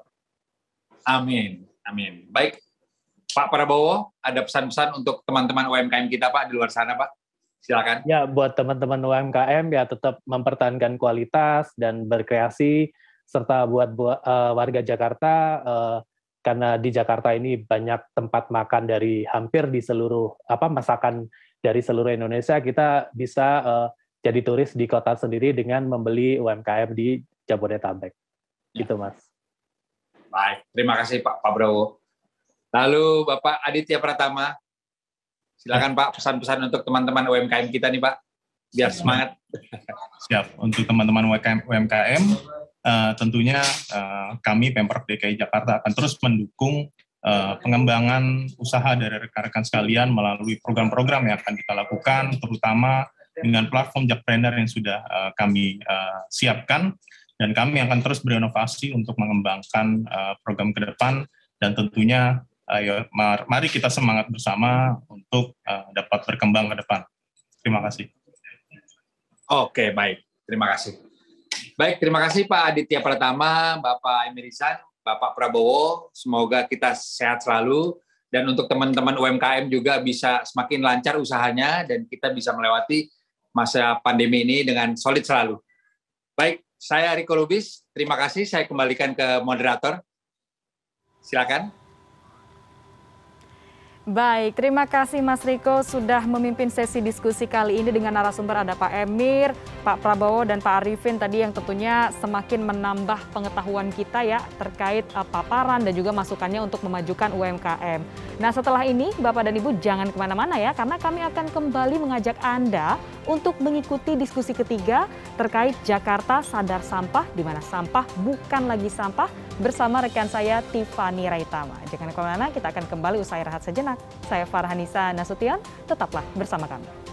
Amin, amin. Baik, Pak Prabowo, ada pesan-pesan untuk teman-teman U M K M kita, Pak, di luar sana, Pak? Silakan. Ya, buat teman-teman U M K M ya tetap mempertahankan kualitas dan berkreasi, serta buat, buat uh, warga Jakarta, uh, karena di Jakarta ini banyak tempat makan dari hampir di seluruh apa masakan dari seluruh Indonesia, kita bisa uh, jadi turis di kota sendiri dengan membeli U M K M di Jabodetabek. Gitu, Mas. Baik, terima kasih Pak Prabowo. Lalu Bapak Aditya Pratama, silakan Pak, pesan-pesan untuk teman-teman U M K M kita nih Pak, biar semangat. Siap, untuk teman-teman U M K M, uh, tentunya uh, kami Pemprov D K I Jakarta akan terus mendukung uh, pengembangan usaha dari rekan-rekan sekalian melalui program-program yang akan kita lakukan, terutama dengan platform Jakpreneur yang sudah uh, kami uh, siapkan, dan kami akan terus berinovasi untuk mengembangkan uh, program ke depan, dan tentunya ayo, mari kita semangat bersama untuk uh, dapat berkembang ke depan. Terima kasih. Oke, baik. Terima kasih. Baik, terima kasih Pak Aditya Pratama, Bapak Emir Ihsan, Bapak Prabowo. Semoga kita sehat selalu. Dan untuk teman-teman U M K M juga bisa semakin lancar usahanya dan kita bisa melewati masa pandemi ini dengan solid selalu. Baik, saya Riko Lubis. Terima kasih. Saya kembalikan ke moderator. Silakan. Baik, terima kasih Mas Riko sudah memimpin sesi diskusi kali ini dengan narasumber ada Pak Emir, Pak Prabowo, dan Pak Arifin tadi yang tentunya semakin menambah pengetahuan kita ya terkait uh, paparan dan juga masukannya untuk memajukan U M K M. Nah setelah ini Bapak dan Ibu jangan kemana-mana ya karena kami akan kembali mengajak Anda untuk mengikuti diskusi ketiga terkait Jakarta Sadar Sampah di mana sampah bukan lagi sampah bersama rekan saya Tiffany Raitama. Jangan kemana-mana, kita akan kembali usai rehat sejenak. Saya Farhanisa Nasution, tetaplah bersama kami.